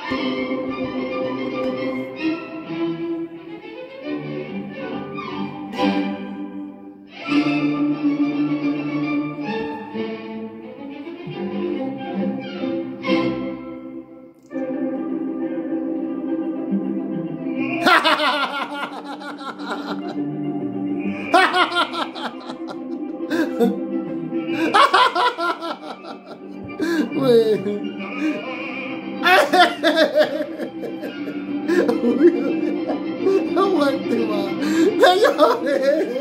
No aguante más. Señores,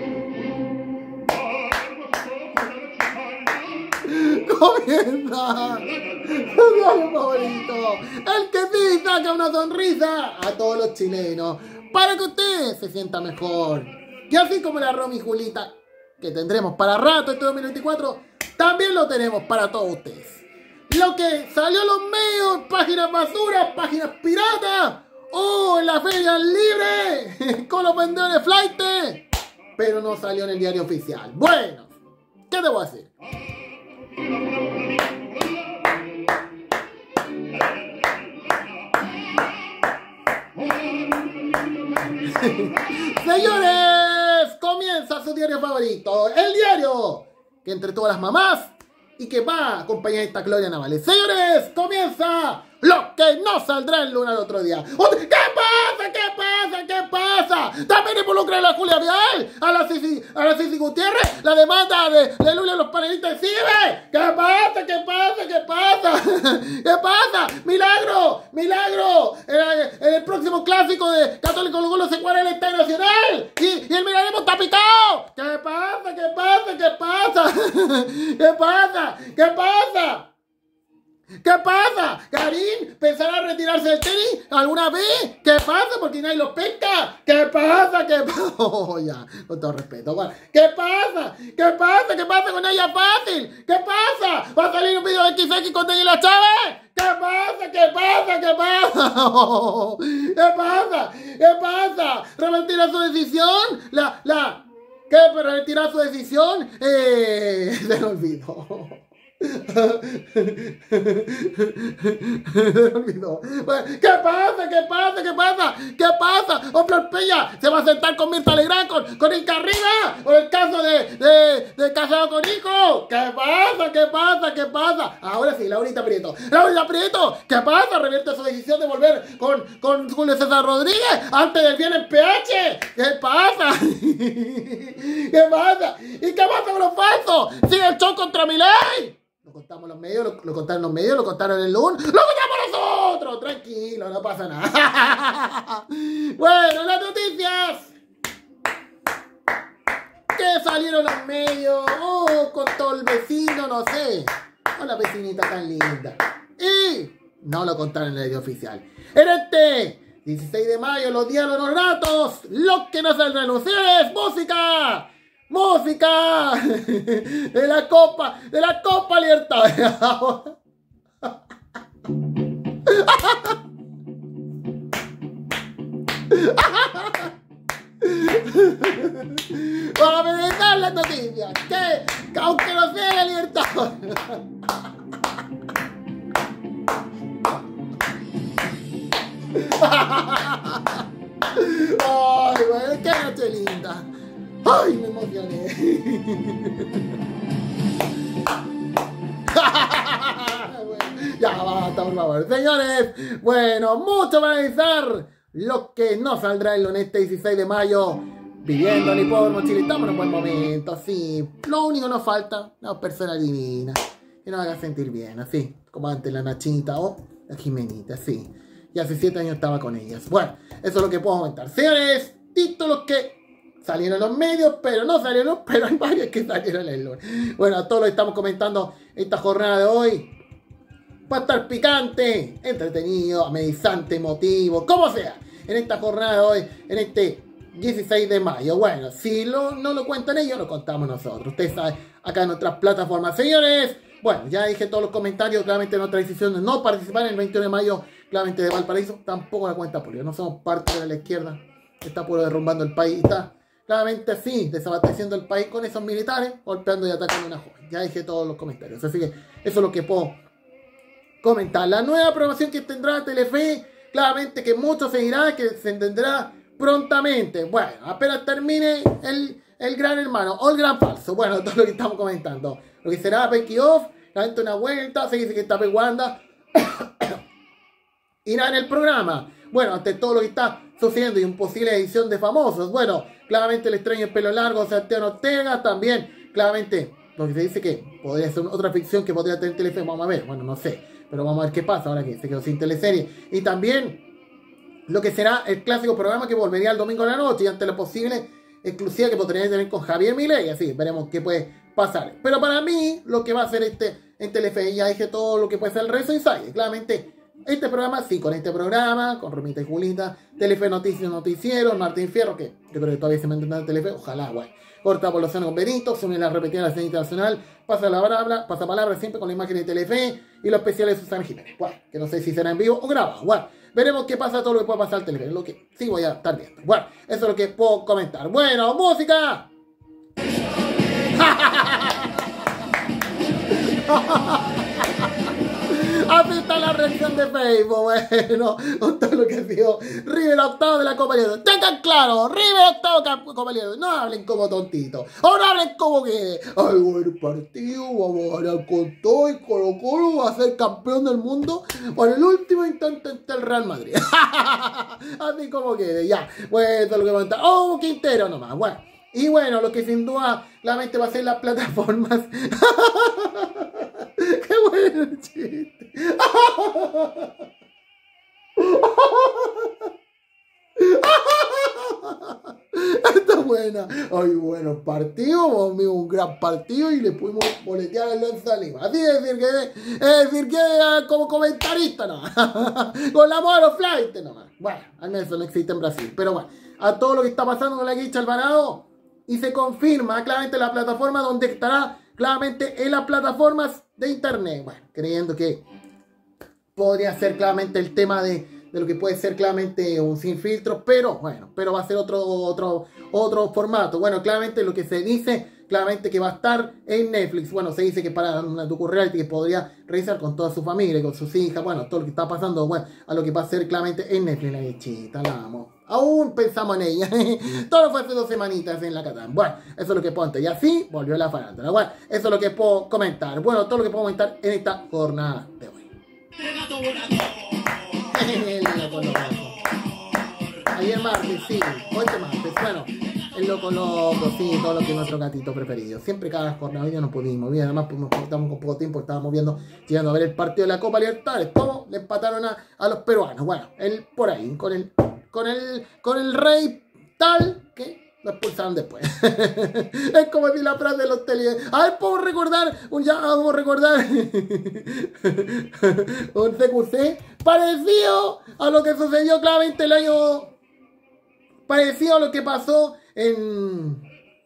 comienza su diario favorito, el que sí saca una sonrisa a todos los chilenos, para que usted se sienta mejor. Y así como la Romy y Julita, que tendremos para rato este 2024, también lo tenemos para todos ustedes. Lo que salió en los medios, páginas basuras, páginas piratas, en la feria libre, con los vendedores flight, pero no salió en el diario oficial. Bueno, ¿qué te voy a decir? Señores, comienza su diario favorito, el diario que entre todas las mamás y que va a acompañar a esta Gloria Navales. Señores, comienza lo que no saldrá en Luna el otro día. ¿Qué pasa? ¿Qué pasa? ¿Qué pasa? También involucra a la Julia Vial, a la Cici Gutiérrez, la demanda de Lula y los panelistas de CIBE. ¿Qué pasa? ¿Qué pasa? ¿Qué pasa? ¿Qué pasa? ¡Milagro! ¡Milagro! En el próximo clásico de Católico Lugo se cuadra el Estadio Nacional y el Miraremos está picado. ¿Qué pasa? ¿Qué pasa? ¿Qué pasa? ¿Qué pasa? ¿Qué pasa? ¿Qué pasa? ¿Karim pensará retirarse del tenis alguna vez? ¿Qué pasa? Porque nadie los pesca. ¿Qué pasa? ¿Qué pasa? Oh, ya, con todo respeto. Bueno, ¿qué pasa? ¿Qué pasa? ¿Qué pasa con ella fácil? ¿Qué pasa? ¿Va a salir un video de XX con Daniela Chávez? ¿Qué pasa? ¿Qué pasa? ¿Qué pasa? Oh, ¿qué pasa? ¿Qué pasa? ¿Revertirá su decisión? ¿Qué? ¿Pero retirá su decisión? Se me olvidó. Se me olvidó. ¿Qué pasa? ¿Qué pasa? ¿Qué pasa? ¿Qué pasa? Flor Peña se va a sentar con Mirta Legrand, con Inca arriba, por el caso de casado con hijo. ¿Qué pasa? ¿Qué pasa? ¿Qué pasa? Ahora sí, Laurita Prieto. Laurita Prieto, ¿qué pasa? Revierte su decisión de volver con Julio César Rodríguez antes del viernes PH. ¿Qué pasa? ¿Qué pasa? ¿Y qué pasa con los falsos? Sigue el show contra Milei. Lo contamos los medios, lo contaron los medios, lo contaron el lunes, lo contamos nosotros, tranquilo, no pasa nada. Bueno, las noticias que salieron los medios, con todo el vecino, no sé, con la vecinita tan linda. Y no lo contaron en el medio oficial. En este 16 de mayo, los días de los ratos, lo que no saldrán ustedes, música. ¡Música! De la Copa Libertadores. Vamos a presentar las noticias. Que aunque no sea la Libertadores. Ay, bueno, qué noche linda. ¡Ay, me emocioné! Bueno, ya basta, por favor. Señores, bueno, mucho para analizar lo que no saldrá en este 16 de mayo. Viviendo en Hipódromo Chile, estamos en un buen momento, sí. Lo único que nos falta, una persona divina. Que nos haga sentir bien, así. Como antes la Nachita o la Jimenita, sí. Y hace 7 años estaba con ellas. Bueno, eso es lo que puedo comentar. Señores, títulos que salieron en los medios, pero no salieron, pero hay varios que salieron en el lunes. Bueno, a todos lo estamos comentando esta jornada de hoy. Va a estar picante, entretenido, amenizante, emotivo, como sea. En esta jornada de hoy, en este 16 de mayo. Bueno, si no lo cuentan ellos, lo contamos nosotros. Ustedes saben, acá en nuestras plataformas. Señores, bueno, ya dije todos los comentarios. Claramente nuestra decisión de no participar en el 21 de mayo, claramente de Valparaíso, tampoco la cuenta pública. No somos parte de la izquierda. Está puro derrumbando el país. Está claramente sí, desabasteciendo el país con esos militares, golpeando y atacando a una joven. Ya dije todos los comentarios. Así que eso es lo que puedo comentar. La nueva programación que tendrá Telefe, claramente que mucho se dirá, que se entenderá prontamente. Bueno, apenas termine el gran hermano o el gran falso. Bueno, todo lo que estamos comentando. Lo que será Becky Off, claramente una vuelta, se dice que está Wanda. Irá en el programa. Bueno, ante todo lo que está sucediendo y una posible edición de famosos. Bueno, claramente el extraño el pelo largo, Santiago Ortega, también, claramente, lo que se dice que podría ser otra ficción que podría tener Telefe, vamos a ver, bueno, no sé, pero vamos a ver qué pasa ahora que se quedó sin teleserie. Y también lo que será el clásico programa que volvería el domingo a la noche y ante la posible exclusiva que podría tener con Javier Milei, así, veremos qué puede pasar. Pero para mí, lo que va a ser en Telefe, ya dije todo lo que puede ser el Rezo Inside, claramente. Este programa, sí, con este programa, con Romita y Julita, Telefe Noticias, Noticiero, Martín Fierro, que yo creo que todavía se mantendrá en Telefe, ojalá, guay. Corta población con Benito, se une la repetida de la escena internacional, pasa palabra siempre con la imagen de Telefe y los especiales de Susana Jiménez, guay, que no sé si será en vivo o grabado, guay. Veremos qué pasa, todo lo que pueda pasar en Telefe, lo que sí voy a estar viendo, guay, eso es lo que puedo comentar. Bueno, música. Así está la reacción de Facebook. Bueno, todo lo que ha sido River octavo de la Copa Libertadores. Tengan claro, River octavo Copa Libertadores. No hablen como tontitos. O no hablen como que ay, buen partido, vamos a ganar con todo y Colo-Colo va a ser campeón del mundo por el último intento ante el Real Madrid. Así como que ya. Bueno, eso es lo que va a estar. Oh, Quintero nomás. Bueno. Y bueno, lo que sin duda claramente va a ser las plataformas. ¡Qué bueno el chiste! Está buena. Ay, bueno, partido, un gran partido y le pudimos boletear al Lanza Lima. Así es decir que como comentarista nomás. Con la moda de los flights nomás. Bueno, al menos eso no existe en Brasil. Pero bueno, a todo lo que está pasando con la Guicha Alvarado. Y se confirma claramente la plataforma donde estará claramente en las plataformas de internet. Bueno, creyendo que podría ser claramente el tema de lo que puede ser claramente un sin filtros, pero bueno, pero va a ser otro formato. Bueno, claramente lo que se dice, claramente que va a estar en Netflix. Bueno, se dice que para una docu-reality que podría realizar con toda su familia, con sus hijas, bueno, todo lo que está pasando, bueno, a lo que va a ser claramente en Netflix. La hechita, la amo. Aún pensamos en ella. Todo fue hace 2 semanitas en la Catán. Bueno, eso es lo que puedo contar. Y así volvió la farándula. Bueno, eso es lo que puedo comentar. Bueno, todo lo que puedo comentar en esta jornada de hoy. Ayer martes, sí. Hoy martes. Bueno, el loco, sí, todo lo que es nuestro gatito preferido. Siempre cada jornada, hoy ya no pudimos. Bien, además pues, nos cortamos con poco tiempo. Estábamos llegando a ver el partido de la Copa Libertadores. ¿Cómo le empataron a los peruanos? Bueno, él por ahí, con el rey tal que lo expulsaron después. Es como si la frase de los tele. A ver, podemos recordar un CQC parecido a lo que sucedió claramente el año. Parecido a lo que pasó en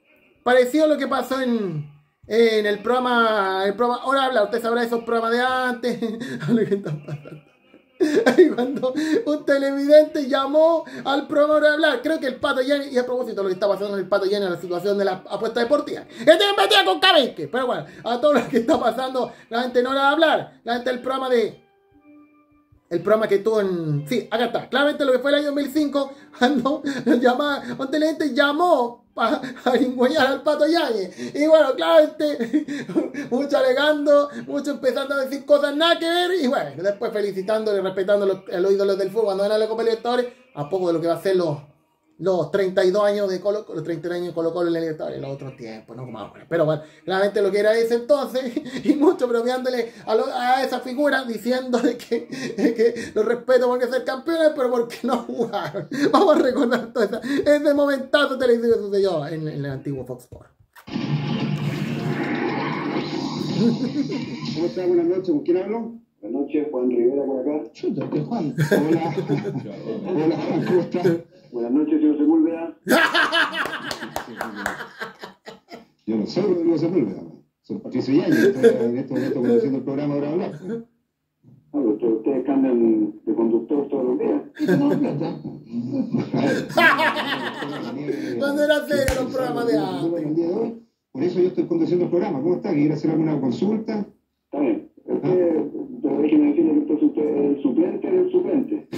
el programa. Ahora habla, usted sabrá esos programas de antes. A lo que está pasando. Cuando un televidente llamó al programa de hablar, creo que el Pato Yáñez, y a propósito de lo que está pasando en el Pato Yáñez, la situación de la apuesta deportiva, que te metía con Cabenque, pero bueno, a todo lo que está pasando, la gente no le va a hablar, la gente del programa el programa que tuvo en... Sí, acá está. Claramente lo que fue el año 2005, cuando un televidente llamó a lingüeñar al Pato Yáñez. Y bueno, claramente, mucho alegando, mucho empezando a decir cosas nada que ver. Y bueno, después felicitándole y respetando a los ídolos del fútbol cuando van a la Copa Libertadores, a poco de lo que va a ser los 32 años de Colo-Colo, los 33 años de Colo-Colo en la Libertadores, en los otros tiempos, no como ahora. Pero bueno, claramente lo que era ese entonces, y mucho bromeándole a esa figura, diciéndole que los respeto porque ser campeones, pero porque no jugaron. Vamos a recordar todo ese momentazo televisivo que sucedió en el antiguo Fox Sports. ¿Cómo está? Buenas noches, ¿con quién hablo? Buenas noches, Juan Rivera por acá. Chuta, ¿qué Juan? Hola. Hola, ¿cómo está? Buenas noches, señor Sepúlveda. Yo no soy Rodrigo Sepúlveda, soy Patricio Yáñez, estoy en este momento conduciendo el programa Hora de Hablar. Ustedes cambian de conductor todos los días. Cuando era serio los programas de antes. Por eso yo estoy conduciendo el programa. ¿Cómo está? ¿Quiere hacer alguna consulta? Está bien. Pero déjeme decirle que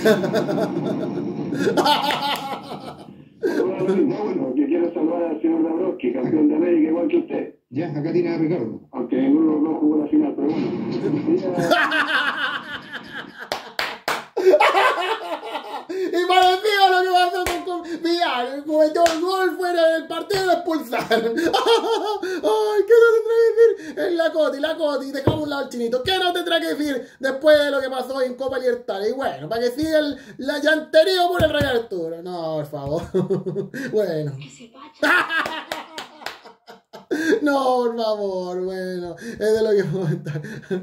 No, bueno, que quiero saludar al señor Dabrowski, campeón de América, igual que usted. Ya, acá tiene a Ricardo. Aunque ninguno de los dos jugó la final, pero bueno. Y parecido a lo que pasó con Vidal, cometió el gol fuera del partido y lo expulsaron. Ay, ¿qué no tendrá que decir? En la Coti, dejamos un lado al chinito. ¿Qué no tendrá que decir después de lo que pasó en Copa Libertadores? Y bueno, para que siga la llantería por el Rey Arturo. No, por favor. Bueno. No, por favor, bueno, es de lo que puedo comentar.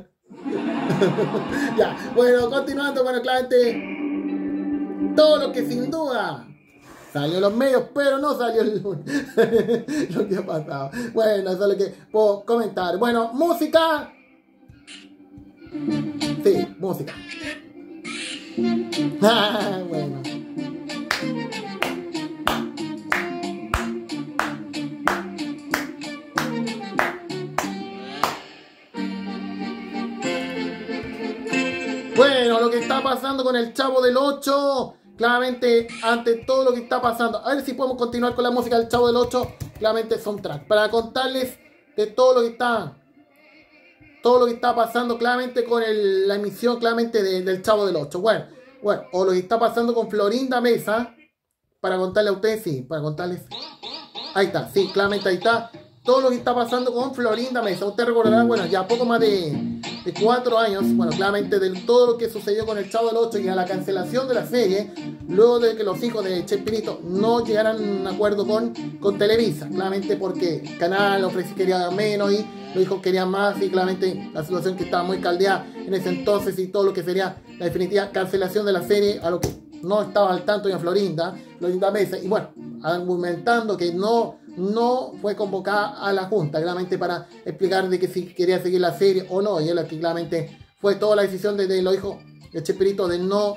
Ya, bueno, continuando, bueno, claramente, todo lo que sin duda salió en los medios, pero no salió el lunes. Lo que ha pasado. Bueno, eso es lo que puedo comentar. Bueno, música. Sí, música. Bueno. Bueno, lo que está pasando con el Chavo del 8, claramente, ante todo lo que está pasando, a ver si podemos continuar con la música del Chavo del 8, claramente soundtrack, para contarles de todo lo que está pasando claramente con la emisión claramente del Chavo del 8. Bueno, o lo que está pasando con Florinda Mesa, para contarles a ustedes, sí, para contarles, ahí está, sí, claramente ahí está. Todo lo que está pasando con Florinda Mesa. Usted recordará, bueno, ya poco más de 4 años, bueno, claramente de todo lo que sucedió con el Chavo del 8 y a la cancelación de la serie, luego de que los hijos de Chespirito no llegaran a un acuerdo con Televisa, claramente porque el canal quería menos y los hijos querían más, y claramente la situación que estaba muy caldeada en ese entonces y todo lo que sería la definitiva cancelación de la serie, a lo que no estaba al tanto ya Florinda Mesa, y bueno, argumentando que no fue convocada a la Junta, claramente para explicar de que si quería seguir la serie o no, y es lo que claramente fue toda la decisión de los hijos de Chespirito de no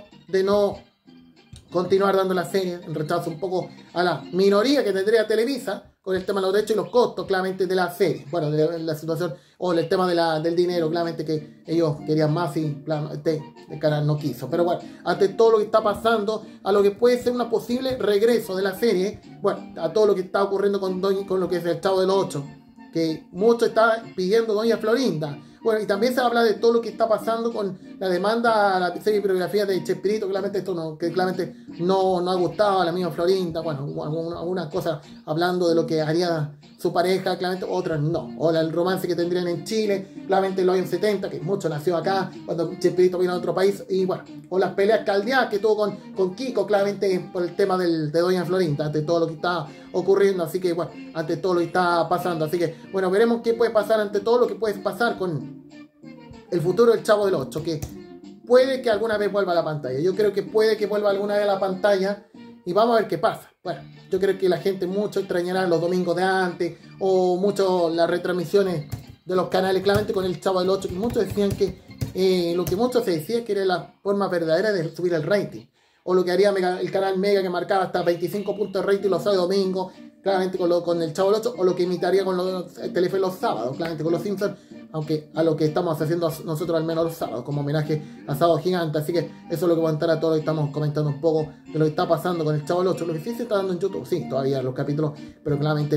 continuar dando la serie, en rechazo un poco a la minoría que tendría Televisa con el tema de los derechos y los costos claramente de la serie, bueno, de la situación o el tema del dinero, claramente que ellos querían más y el canal no quiso, pero bueno, ante todo lo que está pasando, a lo que puede ser un posible regreso de la serie, bueno, a todo lo que está ocurriendo con lo que es el Chavo del 8, que mucho está pidiendo doña Florinda. Bueno, y también se habla de todo lo que está pasando con la demanda a la serie de biografía de Chespirito, claramente esto claramente no ha gustado a la misma Florinda, bueno, algunas cosas hablando de lo que haría su pareja, claramente otras no, o el romance que tendrían en Chile, claramente en los años 70, que mucho nació acá, cuando Chespirito vino a otro país, y bueno, o las peleas caldeadas que tuvo con Kiko, claramente por el tema de doña Florinda, ante todo lo que está ocurriendo, así que bueno, ante todo lo que está pasando, así que bueno, veremos qué puede pasar ante todo lo que puede pasar con el futuro del Chavo del 8, que puede que alguna vez vuelva a la pantalla. Yo creo que puede que vuelva alguna vez a la pantalla y vamos a ver qué pasa. Bueno, yo creo que la gente mucho extrañará los domingos de antes o mucho las retransmisiones de los canales, claramente con el Chavo del 8, que muchos decían que lo que muchos se decía que era la forma verdadera de subir el rating. O lo que haría el canal Mega, que marcaba hasta 25 puntos de rating los sábados y domingos, claramente con el Chavo del 8, o lo que imitaría con Telefe los sábados, claramente con los Simpsons, aunque a lo que estamos haciendo nosotros al menos los sábados, como homenaje a Sábado Gigante. Así que eso es lo que va a entrar a todo lo que estamos comentando un poco de lo que está pasando con el Chavo del 8. Lo que sí se está dando en YouTube, sí, todavía los capítulos, pero claramente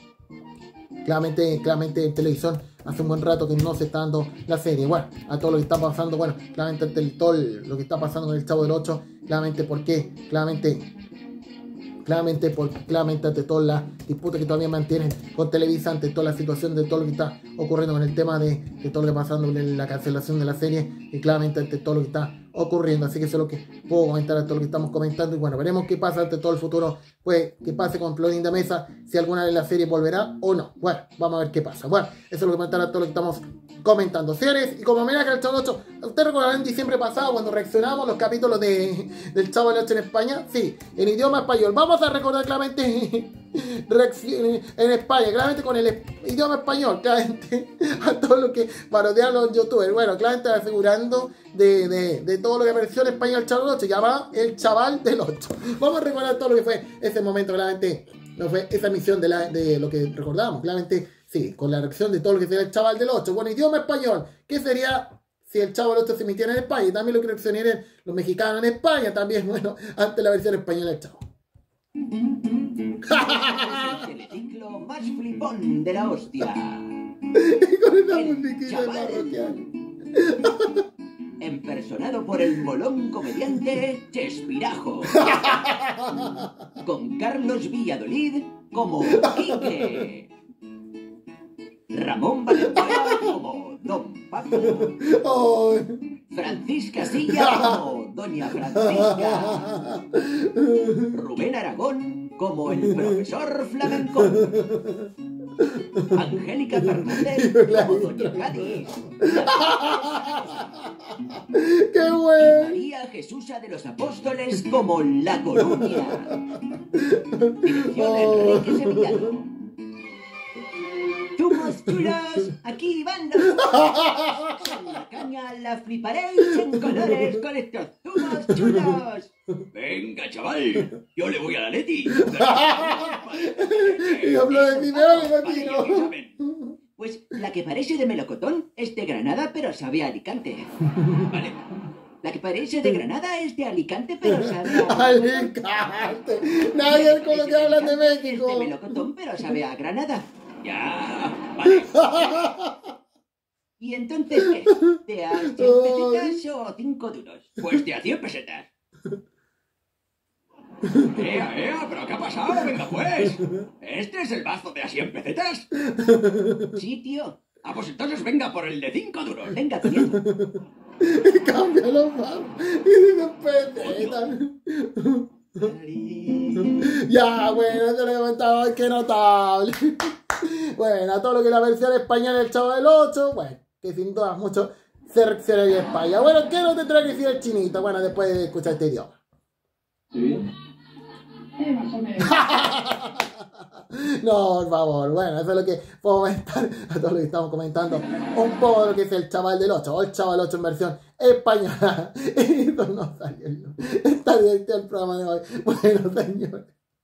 en televisión hace un buen rato que no se está dando la serie. Bueno, a todo lo que está pasando, bueno, claramente ante todo lo que está pasando con el Chavo del 8, claramente porque, claramente ante todas las disputas que todavía mantienen con Televisa, ante toda la situación de todo lo que está ocurriendo con el tema de todo lo que está pasando en la cancelación de la serie, y claramente ante todo lo que está ocurriendo. Así que eso es lo que puedo comentar a todo lo que estamos comentando, y bueno, veremos qué pasa ante todo el futuro, pues qué pase con Florinda Mesa, si alguna de las series volverá o no. Bueno, vamos a ver qué pasa. Bueno, eso es lo que comentar a todo lo que estamos comentando, señores. Y como homenaje al Chavo del 8, ustedes recordarán en diciembre pasado cuando reaccionamos los capítulos del Chavo del 8 en España, sí, en idioma español. Vamos a recordar claramente en España, claramente con el idioma español, claramente a todo lo que parodean los youtubers. Bueno, claramente asegurando de todo lo que apareció en España el Chavo del 8, llamaba el Chaval del 8. Vamos a recordar todo lo que fue ese momento, claramente, no fue esa emisión de lo que recordamos, claramente, sí, con la reacción de todo lo que sería el Chaval del 8. Bueno, idioma español, ¿qué sería si el Chavo del Ocho se emitiera en España, y también lo que reaccionarían los mexicanos en España, también, bueno, ante la versión española del Chavo. El teleciclo más flipón de la hostia. Y con esa musiquita Chaval. parroquial. Empersonado por el molón comediante Chespirajo. Con Carlos Villadolid como Quique. Ramón Valenzuela como Don Paco. Oh. Francisca Silla como Doña Francisca. Rubén Aragón como el profesor flamenco. Angélica Fernández como Doña Cádiz. ¡Qué bueno! María Jesúsa de los Apóstoles como La Coruña. Dirección Enrique Sevillano. Zumos chulos, aquí van los zumos. Con la caña la fliparéis en colores con estos zumos chulos. Venga, chaval, yo le voy a la Leti. Y habló de Simeone y Latino. Pues la que parece de melocotón es de Granada, pero sabe a Alicante. Vale. La que parece de Granada es de Alicante, pero sabe a... Alicante. Nadie con lo que hablan de Es de México. melocotón, pero sabe a Granada. Ya, vale. ¿Y entonces qué? ¿De a 100 pesetas o 5 duros? Pues de a 100 pesetas. ¿Pero qué ha pasado? Venga pues. ¿Este es el mazo de a 100 pesetas? Sí, tío. Ah, pues entonces venga por el de 5 duros. Venga, tío. Y cambia los manos. Y dice pesetas. Ya, bueno, eso lo he comentado. ¡Ay, qué notable! Bueno, todo lo que es la versión española del Chavo del Ocho, bueno, que sin duda mucho se reaccionaría a España. Bueno, ¿qué no tendrá que decir el chinito? Bueno, después de escuchar este idioma. Sí. Más o menos. No, por favor, bueno, eso es lo que puedo comentar a todo lo que estamos comentando. Un poco de lo que es el Chaval del 8 o el Chaval 8 en versión española. Y eso no salió. Está divertido el programa de hoy. Bueno, señores.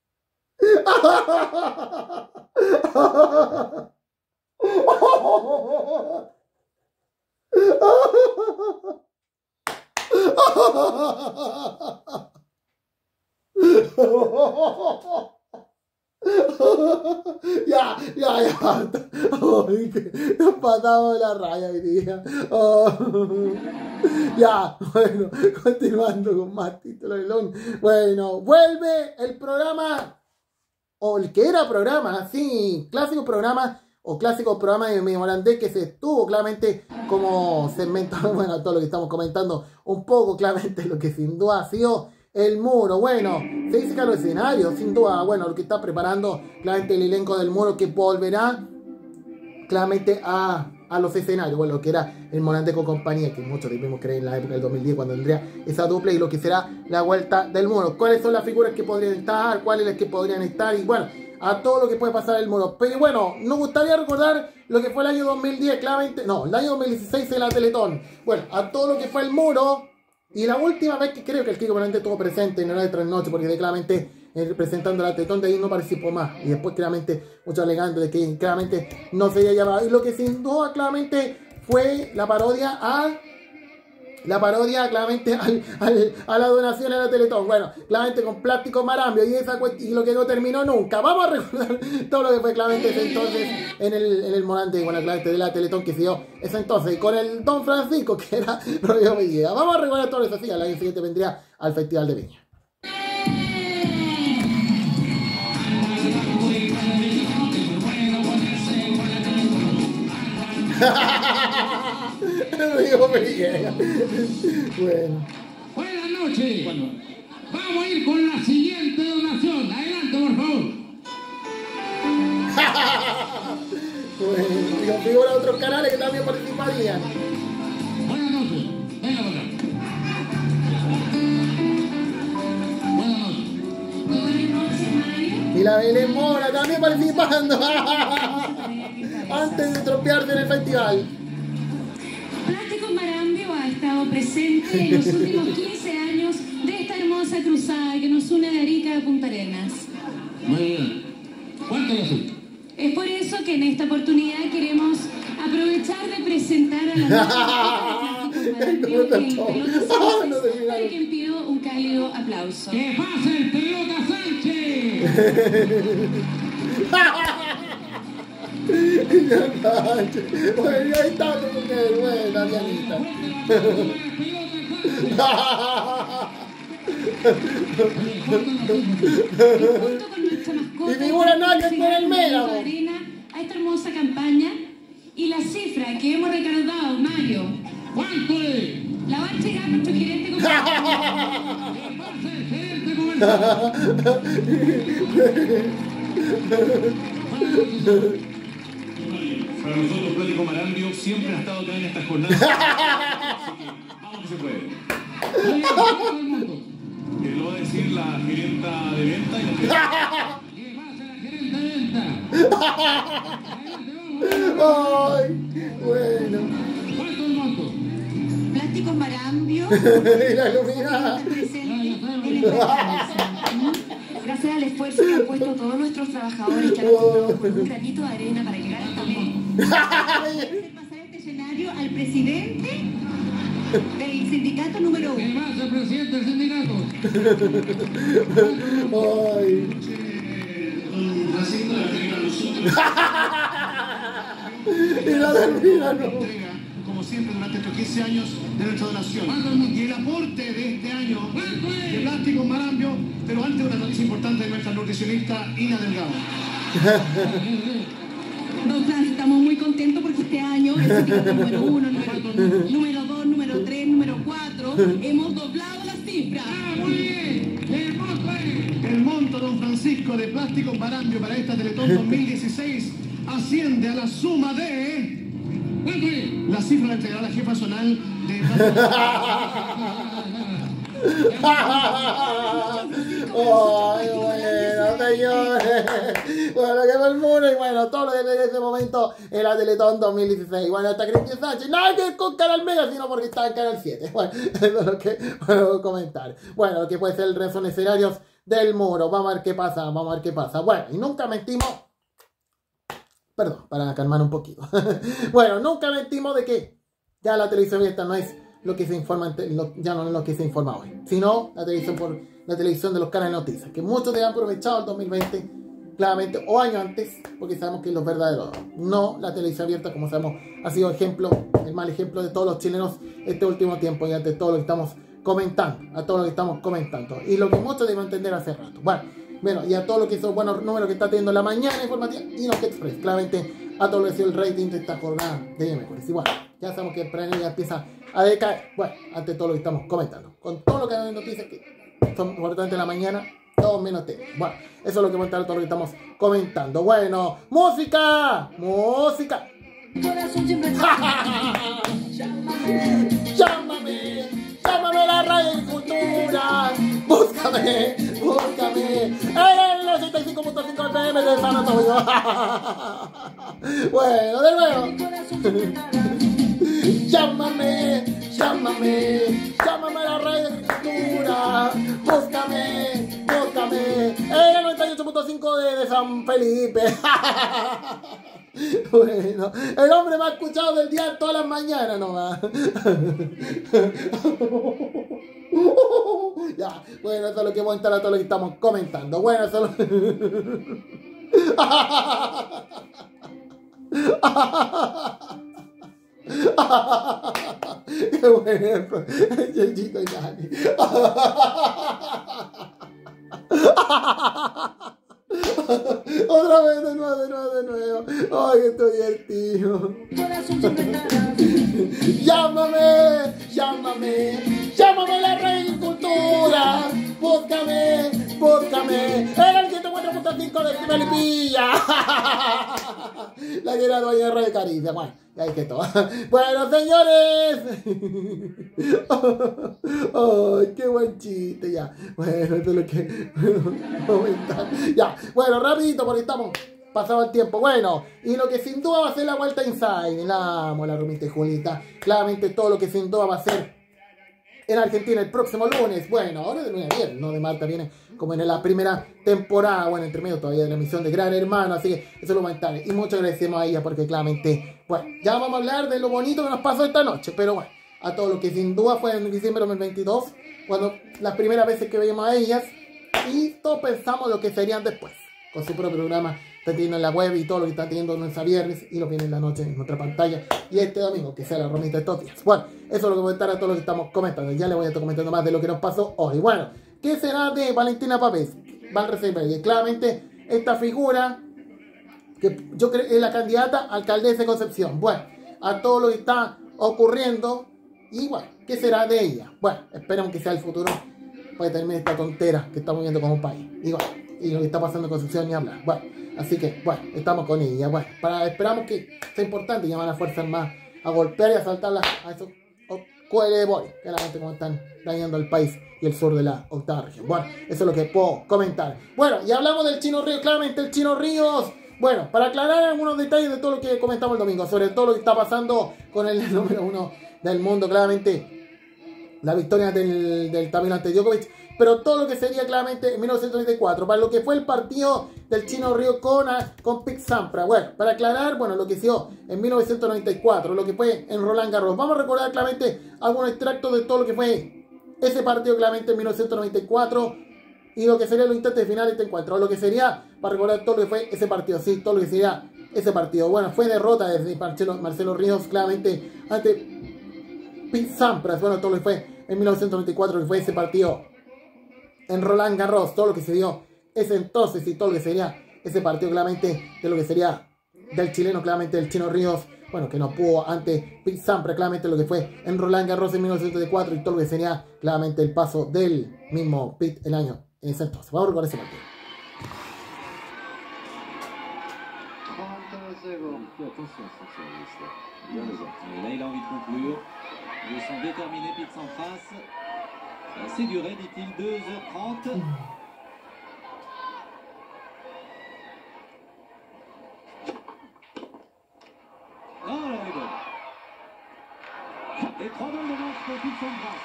Ya. Ay, que nos pasamos de la raya hoy día. Oh. Ya, bueno, continuando con más títulos del lunes. Bueno, vuelve el programa, o el que era programa, sí, clásico programa de mi holandés que se estuvo claramente como segmentado, bueno, todo lo que estamos comentando, un poco claramente lo que sin duda ha sido el muro. Bueno, se dice que a los escenarios, sin duda, bueno, lo que está preparando claramente el elenco del muro que volverá claramente a los escenarios, bueno, lo que era el Morante con compañía, que muchos debemos creer en la época del 2010 cuando tendría esa dupla, y lo que será la vuelta del muro. ¿Cuáles son las figuras que podrían estar? ¿Cuáles las que podrían estar? Y bueno, a todo lo que puede pasar el muro. Pero bueno, nos gustaría recordar lo que fue el año 2010, claramente, no, el año 2016 en la Teletón. Bueno, a todo lo que fue el muro. Y la última vez que creo que el Kiko Morante estuvo presente en Hora de Trasnoche, porque claramente representando la Teletón, de ahí no participó más. Y después claramente muchos alegando de que claramente no se había llamado. Y lo que sin duda claramente fue la parodia claramente a la donación a la Teletón. Bueno, claramente con plástico marambio y lo que no terminó nunca. Vamos a recordar todo lo que fue claramente ese entonces en el Morante, bueno, claramente de la Teletón que se dio ese entonces, con el Don Francisco, que era Rodrigo Villegas. Vamos a recordar todo eso así. Al año siguiente vendría al Festival de Viña. Rodrigo Villegas. Bueno. Buenas noches. Vamos a ir con la siguiente donación. Adelante, por favor. Bueno, y configura otros canales que también participarían. Buenas noches. Venga para acá. Buenas noches. Y la Belén Mora también participando. Antes de tropearse en el festival. Plástico Marambio ha estado presente en los últimos 15 años de esta hermosa cruzada que nos une de Arica a Punta Arenas. Muy bien. ¿Cuánto le sube? Es por eso que en esta oportunidad queremos aprovechar de presentar a la nueva Plástico Marambio el pelota Sánchez, No terminaron. para quien pido un cálido aplauso. ¡Que pase el pelota Sánchez! Bueno, ahí está tu mujer, buena, Dianita. Junto con nuestra mascota, Y figura Náquer con el Mega. arena a esta hermosa campaña y la cifra que hemos recaudado, Mario, ¿Cuánto es? la va a entregar nuestro gerente comercial. ¡Que pase el gerente comercial! Para nosotros, Plático Marambio siempre ha estado acá en estas jornadas. Así que vamos que se puede. Oye, ¿cuánto es el monto? Lo va a decir la gerenta de venta y la gerenta. ¡Que pase la gerente de venta! Adelante, vamos. Ay, bueno. ¿Cuánto es el monto? Plásticos Marambio. Y la ilumina. Gracias al esfuerzo que han puesto todos nuestros trabajadores que han ayudado con un granito de arena para llegar hasta aquí. Hacer pasar este escenario al presidente del sindicato número 1. ¡Que pase el presidente del sindicato! Ay. Y la termina, no. Como siempre durante estos 15 años de nuestra donación. ¿Cuánto es el monto? Y el aporte de este año ¿Cuánto es? de Plásticos Marambio, pero antes una noticia importante de nuestra nutricionista Ina Delgado. Don Francis, estamos muy contentos porque este año el sindicato número 1, número 2, número 3, número 4, hemos doblado las cifras. ¡Ah, muy bien! ¡El monto es! El monto, don Francisco, de Plásticos Marambio para esta Teletón 2016 asciende a la suma de... ¿Cuánto es? La cifra la entregará la jefa zonal de... Ay, bueno, señores. Bueno, que fue el muro y bueno, todo lo que en ese momento en la Teletón 2016. Bueno, hasta Cristian Sánchez, nada que ver con Canal Mega, sino porque está en Canal 7. Bueno, eso es lo que puedo comentar. Bueno, lo que puede ser el resto de escenarios del muro. Vamos a ver qué pasa, vamos a ver qué pasa. Bueno, y nunca mentimos. Perdón, para calmar un poquito. Bueno, nunca mentimos de que ya la televisión abierta no es lo que se informa, ya no es lo que se informa hoy, sino la televisión de los canales de noticias, que muchos te han aprovechado el 2020, claramente, o años antes, porque sabemos que es lo verdadero. No, la televisión abierta, como sabemos, ha sido ejemplo, el mal ejemplo de todos los chilenos este último tiempo, y ante todo lo que estamos comentando, a todo lo que estamos comentando, y lo que muchos deben entender hace rato. Bueno, y a todo lo que son buenos números que está teniendo la mañana informativa y los Express, claramente a todo lo que ha sido el rating de esta jornada de miércoles. Igual, ya sabemos que el premio ya empieza a decaer. Bueno, ante todo lo que estamos comentando, con todo lo que hay de noticias que son importantes en la mañana, todo menos tema. Bueno, eso es lo que comentar todo lo que estamos comentando. Bueno, música, música. Llámame, llámame a la radio cultura. Búscame, búscame. En el 85.5 FM de San Antonio. Bueno, de nuevo. Llámame, llámame, llámame a la radio de cultura. Búscame, búscame. En el 98.5 de San Felipe. Bueno, el hombre más escuchado del día todas las mañanas nomás. Ya, bueno, eso es lo que vamos a entrar a todo lo que estamos comentando. Bueno, eso es qué bueno, el chico y Dani. Otra vez, de nuevo. Ay, que estoy divertido. Llámame, llámame, llámame a la Radio Cultura. Búscame, búscame. Era el 104.5 de Melipilla. La que era dueña de Radio Caricia. Bueno, ya hay que todo. Bueno, señores. Ay, qué buen chiste, ya. Bueno, esto es lo que comentar. Ya, bueno, rapidito porque estamos pasado el tiempo. Bueno, y lo que sin duda va a ser la vuelta inside. La amo, la Rumita y Julita. Claramente todo lo que sin duda va a ser en Argentina el próximo lunes. Bueno, ahora de lunes a viernes, no de martes, viene como en la primera temporada. Bueno, entre medio todavía de la emisión de Gran Hermano. Así que eso lo va a estar. Y mucho agradecemos a ella porque claramente, bueno, ya vamos a hablar de lo bonito que nos pasó esta noche. Pero bueno, a todo lo que sin duda fue en diciembre de 2022, cuando las primeras veces que veíamos a ellas, y todos pensamos lo que serían después, con su propio programa, está teniendo en la web y todo lo que está teniendo nuestra viernes, y lo viene en la noche en nuestra pantalla, y este domingo, que sea la ronita de estos días. Bueno, eso es lo que voy a estar a todo lo que estamos comentando, ya les voy a estar comentando más de lo que nos pasó hoy. Bueno, ¿qué será de Valentina Pavés? Van Rieselbergh, claramente esta figura que yo creo es la candidata a alcaldesa de Concepción. Bueno, a todo lo que está ocurriendo, y bueno, ¿qué será de ella? Bueno, esperemos que sea el futuro para terminar esta tontera que estamos viendo como país. Y bueno, y lo que está pasando en Concepción ni hablar. Bueno, así que bueno, estamos con ella. Bueno, esperamos que sea importante llamar a las Fuerzas Armadas a golpear y a asaltar a esos coelebores, claramente como están dañando al país y el sur de la octava región. Bueno, eso es lo que puedo comentar. Bueno, y hablamos del Chino Ríos, claramente el Chino Ríos. Bueno, para aclarar algunos detalles de todo lo que comentamos el domingo, sobre todo lo que está pasando con el número 1 del mundo, claramente la victoria del Tamil ante Djokovic, pero todo lo que sería claramente en 1994, para lo que fue el partido del Chino Ríos con Pete Sampras. Bueno, para aclarar, bueno, lo que hizo en 1994, lo que fue en Roland Garros. Vamos a recordar claramente algunos extractos de todo lo que fue ese partido claramente en 1994 y lo que sería los instantes finales de este encuentro, lo que sería, para recordar todo lo que fue ese partido, sí, todo lo que sería ese partido. Bueno, fue derrota desde Marcelo Ríos claramente ante Pete Sampras. Bueno, todo lo que fue en 1994, que fue ese partido en Roland Garros, todo lo que se dio ese entonces y todo lo que sería ese partido claramente de lo que sería del chileno, claramente del Chino Ríos, bueno, que no pudo ante Pete Sampras, claramente lo que fue en Roland Garros en 1994 y todo lo que sería claramente el paso del mismo Pete el año en ese entonces. Vamos a recordar ese partido. Là, il a envie de conclure. Il sent déterminé Pete Sampras. C'est duré, dit-il, 2h30. Non, elle est bonne. Et 3 balles de match pour Pete Sampras.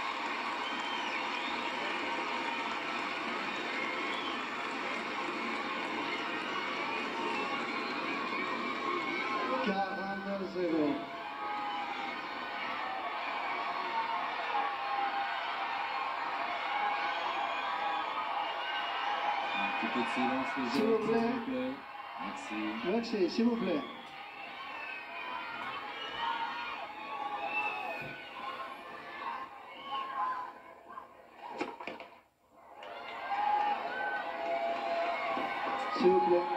Un petit peu de silence, les s'il vous plaît. Merci. Merci, s'il vous plaît. S'il vous plaît.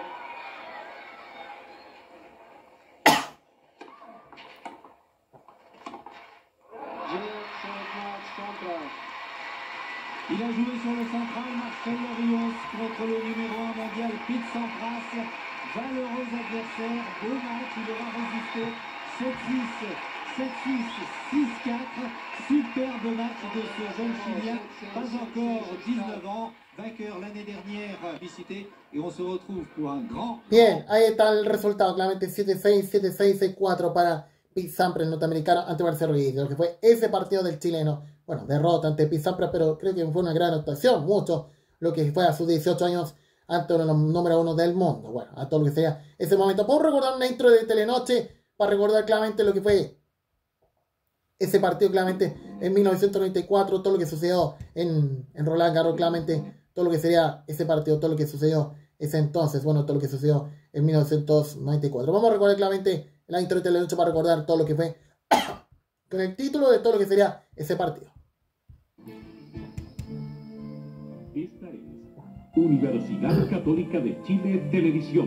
Il a joué sur le central Marcelo Ríos contre le numéro 1 mondial Pete Sampras. Valeureux adversaire, beau match, il aura résisté. 7-6, 7-6, 6-4. Superbe match de ce jeune Chilien, pas encore 19 ans, vainqueur l'année dernière, visité. Et on se retrouve pour un grand... Bien, ahí está el resultado, claramente 7-6, 7-6, 6-4 para Pete Sampras, el norteamericano, ante Marcelo Ríos, lo que fue ese partido del chileno. Bueno, derrota ante Pete Sampras, pero creo que fue una gran actuación, mucho lo que fue a sus 18 años ante uno de los número 1 del mundo. Bueno, a todo lo que sea ese momento. Puedo recordar una intro de Telenoche para recordar claramente lo que fue ese partido, claramente en 1994, todo lo que sucedió en Roland Garros, claramente todo lo que sería ese partido, todo lo que sucedió ese entonces, bueno, todo lo que sucedió en 1994. Vamos a recordar claramente la intro de Telenoche para recordar todo lo que fue con el título de todo lo que sería ese partido. Esta es Universidad Católica de Chile Televisión.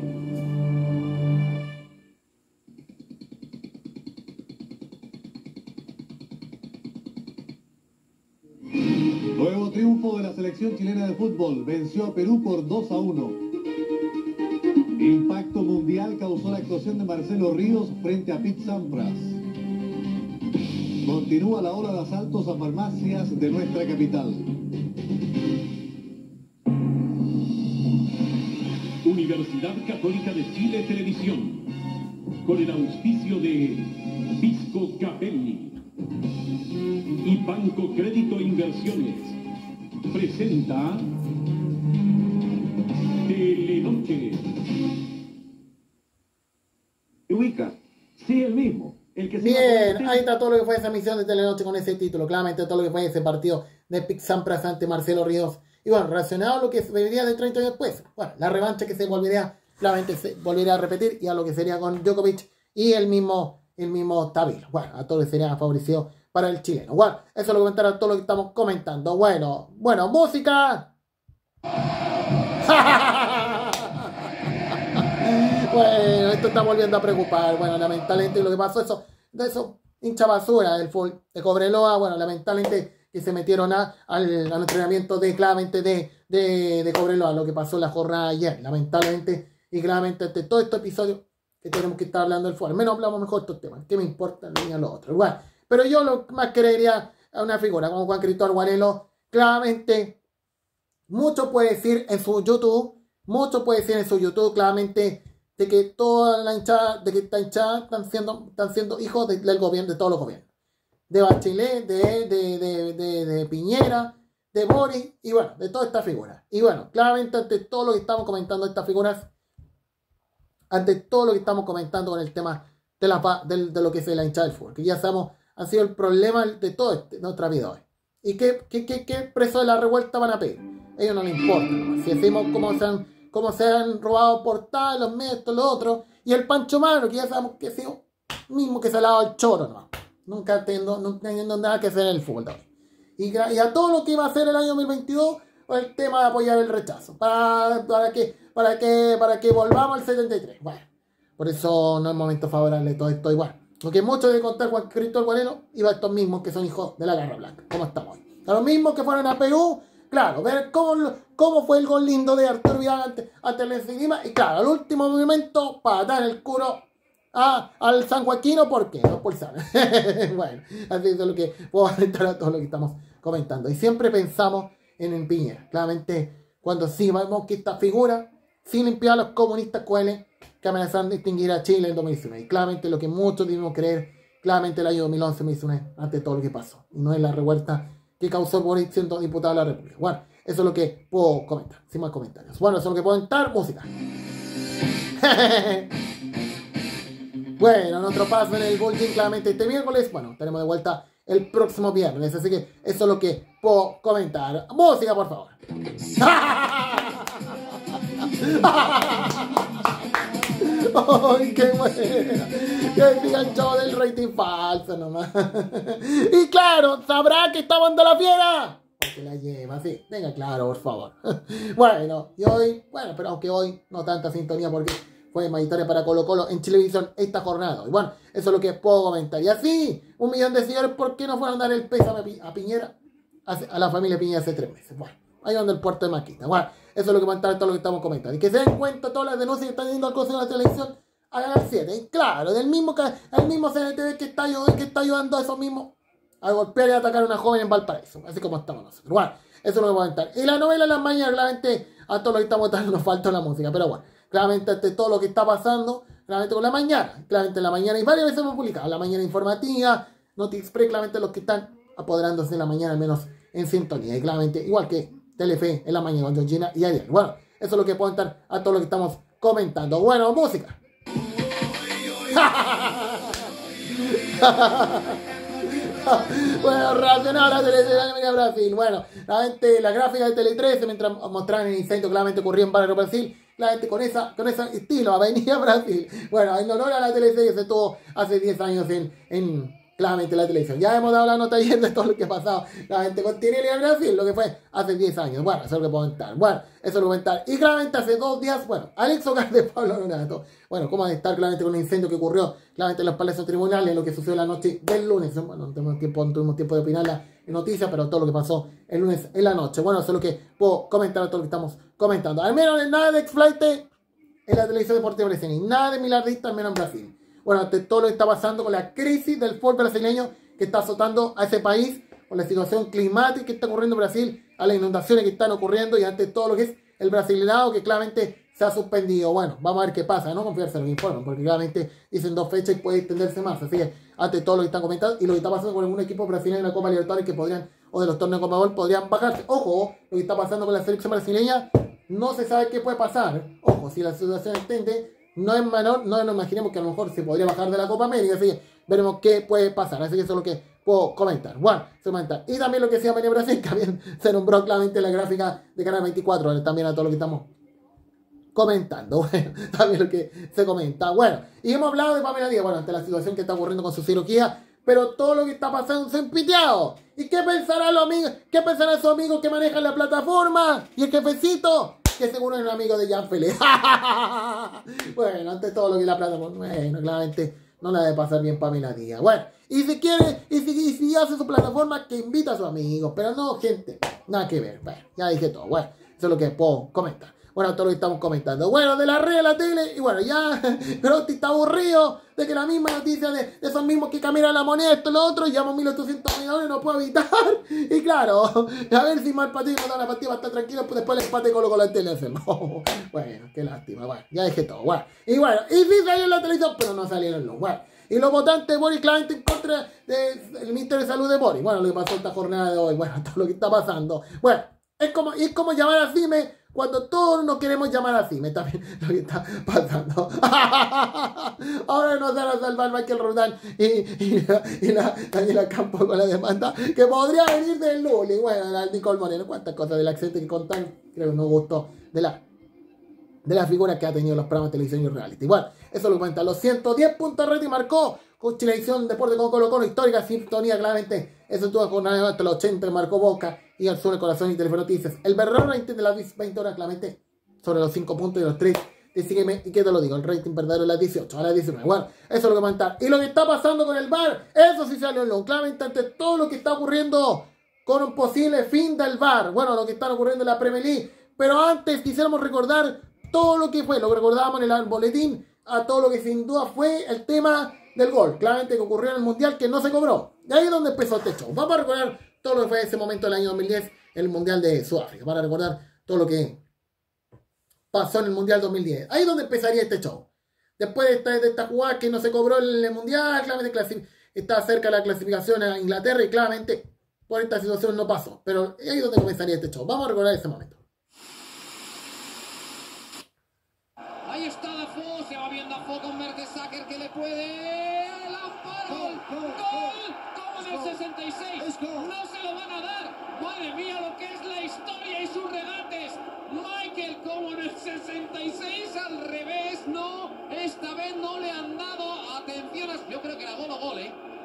Nuevo triunfo de la selección chilena de fútbol. Venció a Perú por 2-1. Impacto mundial causó la actuación de Marcelo Ríos frente a Pete Sampras. Continúa la ola de asaltos a farmacias de nuestra capital. Universidad Católica de Chile Televisión, con el auspicio de Pisco Capelli y Banco Crédito Inversiones, presenta Telenoche. ¿Te ubica? Sí, el mismo. Bien, ahí está todo lo que fue esa misión de Telenoche con ese título. Claramente todo lo que fue ese partido de Pete Sampras ante Marcelo Ríos. Y bueno, relacionado a lo que se vería de 30 años después. Bueno, la revancha que se volvería, claramente se volvería a repetir. Y a lo que sería con Djokovic y el mismo Tabilo. Bueno, a todo lo que sería favorecido para el chileno. Bueno, eso es lo que comentar a todo lo que estamos comentando. Bueno, música. Bueno, esto está volviendo a preocupar. Bueno, lamentablemente lo que pasó, de eso hincha basura del full de Cobreloa. Bueno, lamentablemente que se metieron al entrenamiento claramente de Cobreloa, lo que pasó en la jornada de ayer. Lamentablemente, y claramente de todo este episodio que tenemos que estar hablando del fútbol. Al menos hablamos mejor de estos temas. ¿Qué me importa ni a lo otro? Bueno, pero yo lo más creería a una figura como Juan Cristóbal Guarelo. Claramente, mucho puede decir en su YouTube, claramente, de que toda la hinchada, de que esta hinchada están siendo hijos del gobierno, de todos los gobiernos. De Bachelet, de Piñera, de Boris, y bueno, de todas estas figuras. Y bueno, claramente ante todo lo que estamos comentando de estas figuras, ante todo lo que estamos comentando con el tema de lo que es la hinchada del fútbol, que ya sabemos, ha sido el problema de toda nuestra vida hoy. ¿Y qué presos de la revuelta van a pedir? A ellos no les importa, ¿no? Si decimos cómo se han robado portadas, los medios, esto, lo otro, y el Pancho Mano, que ya sabemos que ha sido mismo que se ha lavado el choro, ¿no? Nunca teniendo nada que hacer en el fútbol de hoy. Y a todo lo que iba a hacer el año 2022, el tema de apoyar el rechazo, para que volvamos al 73. Bueno, por eso no es momento favorable de todo esto igual. Porque mucho de contar Juan Cristóbal Guarelo iba a estos mismos que son hijos de la Garra Blanca, como estamos hoy. A los mismos que fueron a Perú, claro, ver cómo fue el gol lindo de Arturo Vidal ante el Encima, y claro, al último momento, para dar el culo al San Joaquino, ¿por qué? Los pulsaron. Bueno, así es lo que puedo alentar a todo lo que estamos comentando. Y siempre pensamos en Piñera. Claramente, cuando sí vemos que esta figura, sin limpiar a los comunistas cuales que amenazaron de extinguir a Chile en 2019. Y claramente lo que muchos debimos creer, claramente el año 2011-2019, ante todo lo que pasó. Y no es la revuelta que causó Boris siendo diputado de la República. Bueno, eso es lo que puedo comentar, sin más comentarios. Bueno, eso es lo que puedo comentar, música. Bueno, nuestro paso en el Bulging claramente este miércoles. Bueno, estaremos de vuelta el próximo viernes. Así que eso es lo que puedo comentar. Música, por favor. ¡Ay, qué buena! Que digan show del rating falso nomás. Y claro, sabrá que está dando la fiera. Porque la lleva, sí. Venga, claro, por favor. Bueno, y hoy, pero aunque hoy no tanta sintonía porque fue mayoritaria para Colo Colo en Chilevisión esta jornada. Y bueno, eso es lo que puedo comentar. Y así, 1 millón de seguidores, ¿por qué no fueron a dar el pésame a Piñera? A la familia Piñera hace 3 meses. Bueno, ahí donde el puerto de Maquita. Bueno, eso es lo que comentar todo lo que estamos comentando. Y que se den cuenta todas las denuncias que están yendo al Consejo de la Televisión a ganar 7. Y claro, el mismo CNTV que está ayudando a esos mismos a golpear y a atacar a una joven en Valparaíso. Así como estamos nosotros. Bueno, eso es lo que voy a comentar. Y la novela de las mañanas, claramente, a todo lo que estamos dando nos falta la música. Pero bueno, claramente ante todo lo que está pasando, claramente con la mañana. Claramente en la mañana, y varias veces hemos publicado. La mañana informativa, Notixpress, claramente los que están apoderándose en la mañana, al menos en sintonía. Y claramente, igual que Telefe en la mañana con Georgina y Ariel. Bueno, eso es lo que puedo contar a todo lo que estamos comentando. Bueno, música. Bueno, relacionado a la televisión de Brasil. Bueno, la gráfica de Tele 13, mientras mostraban el incendio claramente ocurrió en Barrio Brasil, claramente con ese estilo, Avenida Brasil. Bueno, en honor a la televisión que se tuvo hace 10 años en claramente la televisión. Ya hemos dado la nota ayer de todo lo que ha pasado claramente con Tinelli en Brasil, lo que fue hace 10 años. Bueno, eso es lo que puedo comentar. Bueno, eso es lo que puedo comentar. Y claramente hace 2 días, bueno, Alex Ocar de Pablo Nonato. Bueno, cómo estar claramente con un incendio que ocurrió claramente en los palacios tribunales, lo que sucedió la noche del lunes. Bueno, no tuvimos tiempo de opinarla en noticias, pero todo lo que pasó el lunes en la noche. Bueno, eso es lo que puedo comentar a todo lo que estamos comentando. Al menos nada de X-Flight en la televisión deportiva brasileña, y nada de milardista, al menos en Brasil. Bueno, ante todo lo que está pasando con la crisis del fútbol brasileño que está azotando a ese país, con la situación climática que está ocurriendo en Brasil, a las inundaciones que están ocurriendo y ante todo lo que es el brasileñado que claramente se ha suspendido. Bueno, vamos a ver qué pasa, no confiarse en los informes, porque claramente dicen 2 fechas y puede extenderse más. Así que ante todo lo que están comentando y lo que está pasando con algún equipo brasileño en la Copa Libertadores que podrían, o de los torneos Conmebol, podrían bajarse. Ojo, lo que está pasando con la selección brasileña, no se sabe qué puede pasar. Ojo, si la situación extiende, no es menor, no nos imaginemos que a lo mejor se podría bajar de la Copa América, así que veremos qué puede pasar, así que eso es lo que puedo comentar. Bueno, y también lo que decía Pamela Brasil, que también se nombró claramente la gráfica de Canal 24, también a todo lo que estamos comentando, bueno, también lo que se comenta. Bueno, y hemos hablado de Pamela Díaz, bueno, ante la situación que está ocurriendo con su cirugía, pero todo lo que está pasando se ha empiteado. ¿Y qué pensarán los amigos? ¿Qué pensarán esos amigos que manejan la plataforma? ¿Y el jefecito? Que seguro es un amigo de Jean Fele. Bueno, ante todo lo que la plataforma, bueno, claramente no la debe pasar bien Pamela Díaz. Bueno, y si quiere, y si hace su plataforma, que invita a sus amigos, pero no, gente, nada que ver. Bueno, ya dije todo. Bueno, eso es lo que puedo comentar. Bueno, todo lo que estamos comentando. Bueno, de la red, de la tele, y bueno, ya Grotti está aburrido de que la misma noticia de esos mismos que cambian la moneda, esto, lo otro, llevamos 1.800 millones, no puedo evitar. Y claro, a ver si mal partido no da una partida para estar tranquilo, pues después el empate con la tele hacemos. Bueno, qué lástima, bueno, ya dejé todo, bueno. Y bueno, y sí salió en la televisión, pero no salieron los, bueno. Y los votantes de Boris claramente en contra del Ministerio de Salud de Boris. Bueno, lo que pasó esta jornada de hoy, bueno, todo lo que está pasando. Bueno, es como llamar a CIME cuando todos nos queremos llamar a CIME, también lo que está pasando. Ahora nos van a salvar Michael Rodán y la Daniela Campos con la demanda que podría venir del Luli. Bueno, la Nicole Moreno, cuántas cosas del accidente que contan, creo que no gustó de la figura que ha tenido los programas de televisión y reality. Bueno, eso lo cuenta. Los 110 puntos rating marcó con Chilevisión Deporte con Colo-Colo, histórica sintonía, claramente. Eso tuvo jornada hasta los 80, marcó Boca y al sur el corazón y Telefonoticias. El verdadero rating de las 20 horas, claramente, sobre los 5 puntos y los 3. Y qué te lo digo, el rating verdadero de las 18, a las 19. Bueno, eso es lo que comentar. Y lo que está pasando con el VAR, eso sí salió en lo. Claramente, ante todo lo que está ocurriendo con un posible fin del VAR. Bueno, lo que está ocurriendo en la Premier League. Pero antes quisiéramos recordar todo lo que fue, lo que recordábamos en el boletín, a todo lo que sin duda fue el tema del gol, claramente que ocurrió en el Mundial que no se cobró. Y ahí es donde empezó este show. Vamos a recordar todo lo que fue ese momento del año 2010, el Mundial de Sudáfrica, para recordar todo lo que pasó en el Mundial 2010. Ahí es donde empezaría este show. Después de esta jugada que no se cobró en el Mundial, claramente está cerca de la clasificación a Inglaterra y claramente por esta situación no pasó. Pero ahí es donde comenzaría este show. Vamos a recordar ese momento. Ahí está Dafoe, se va viendo Dafoe con Mertesacker que le puede... ¡El amparo! ¡Gol! ¡Como en el 66! ¡No se lo van a dar! ¡Madre mía lo que es la historia y sus regates! Michael como en el 66, al revés, no, esta vez no le han dado atención, yo creo que era gol o gol,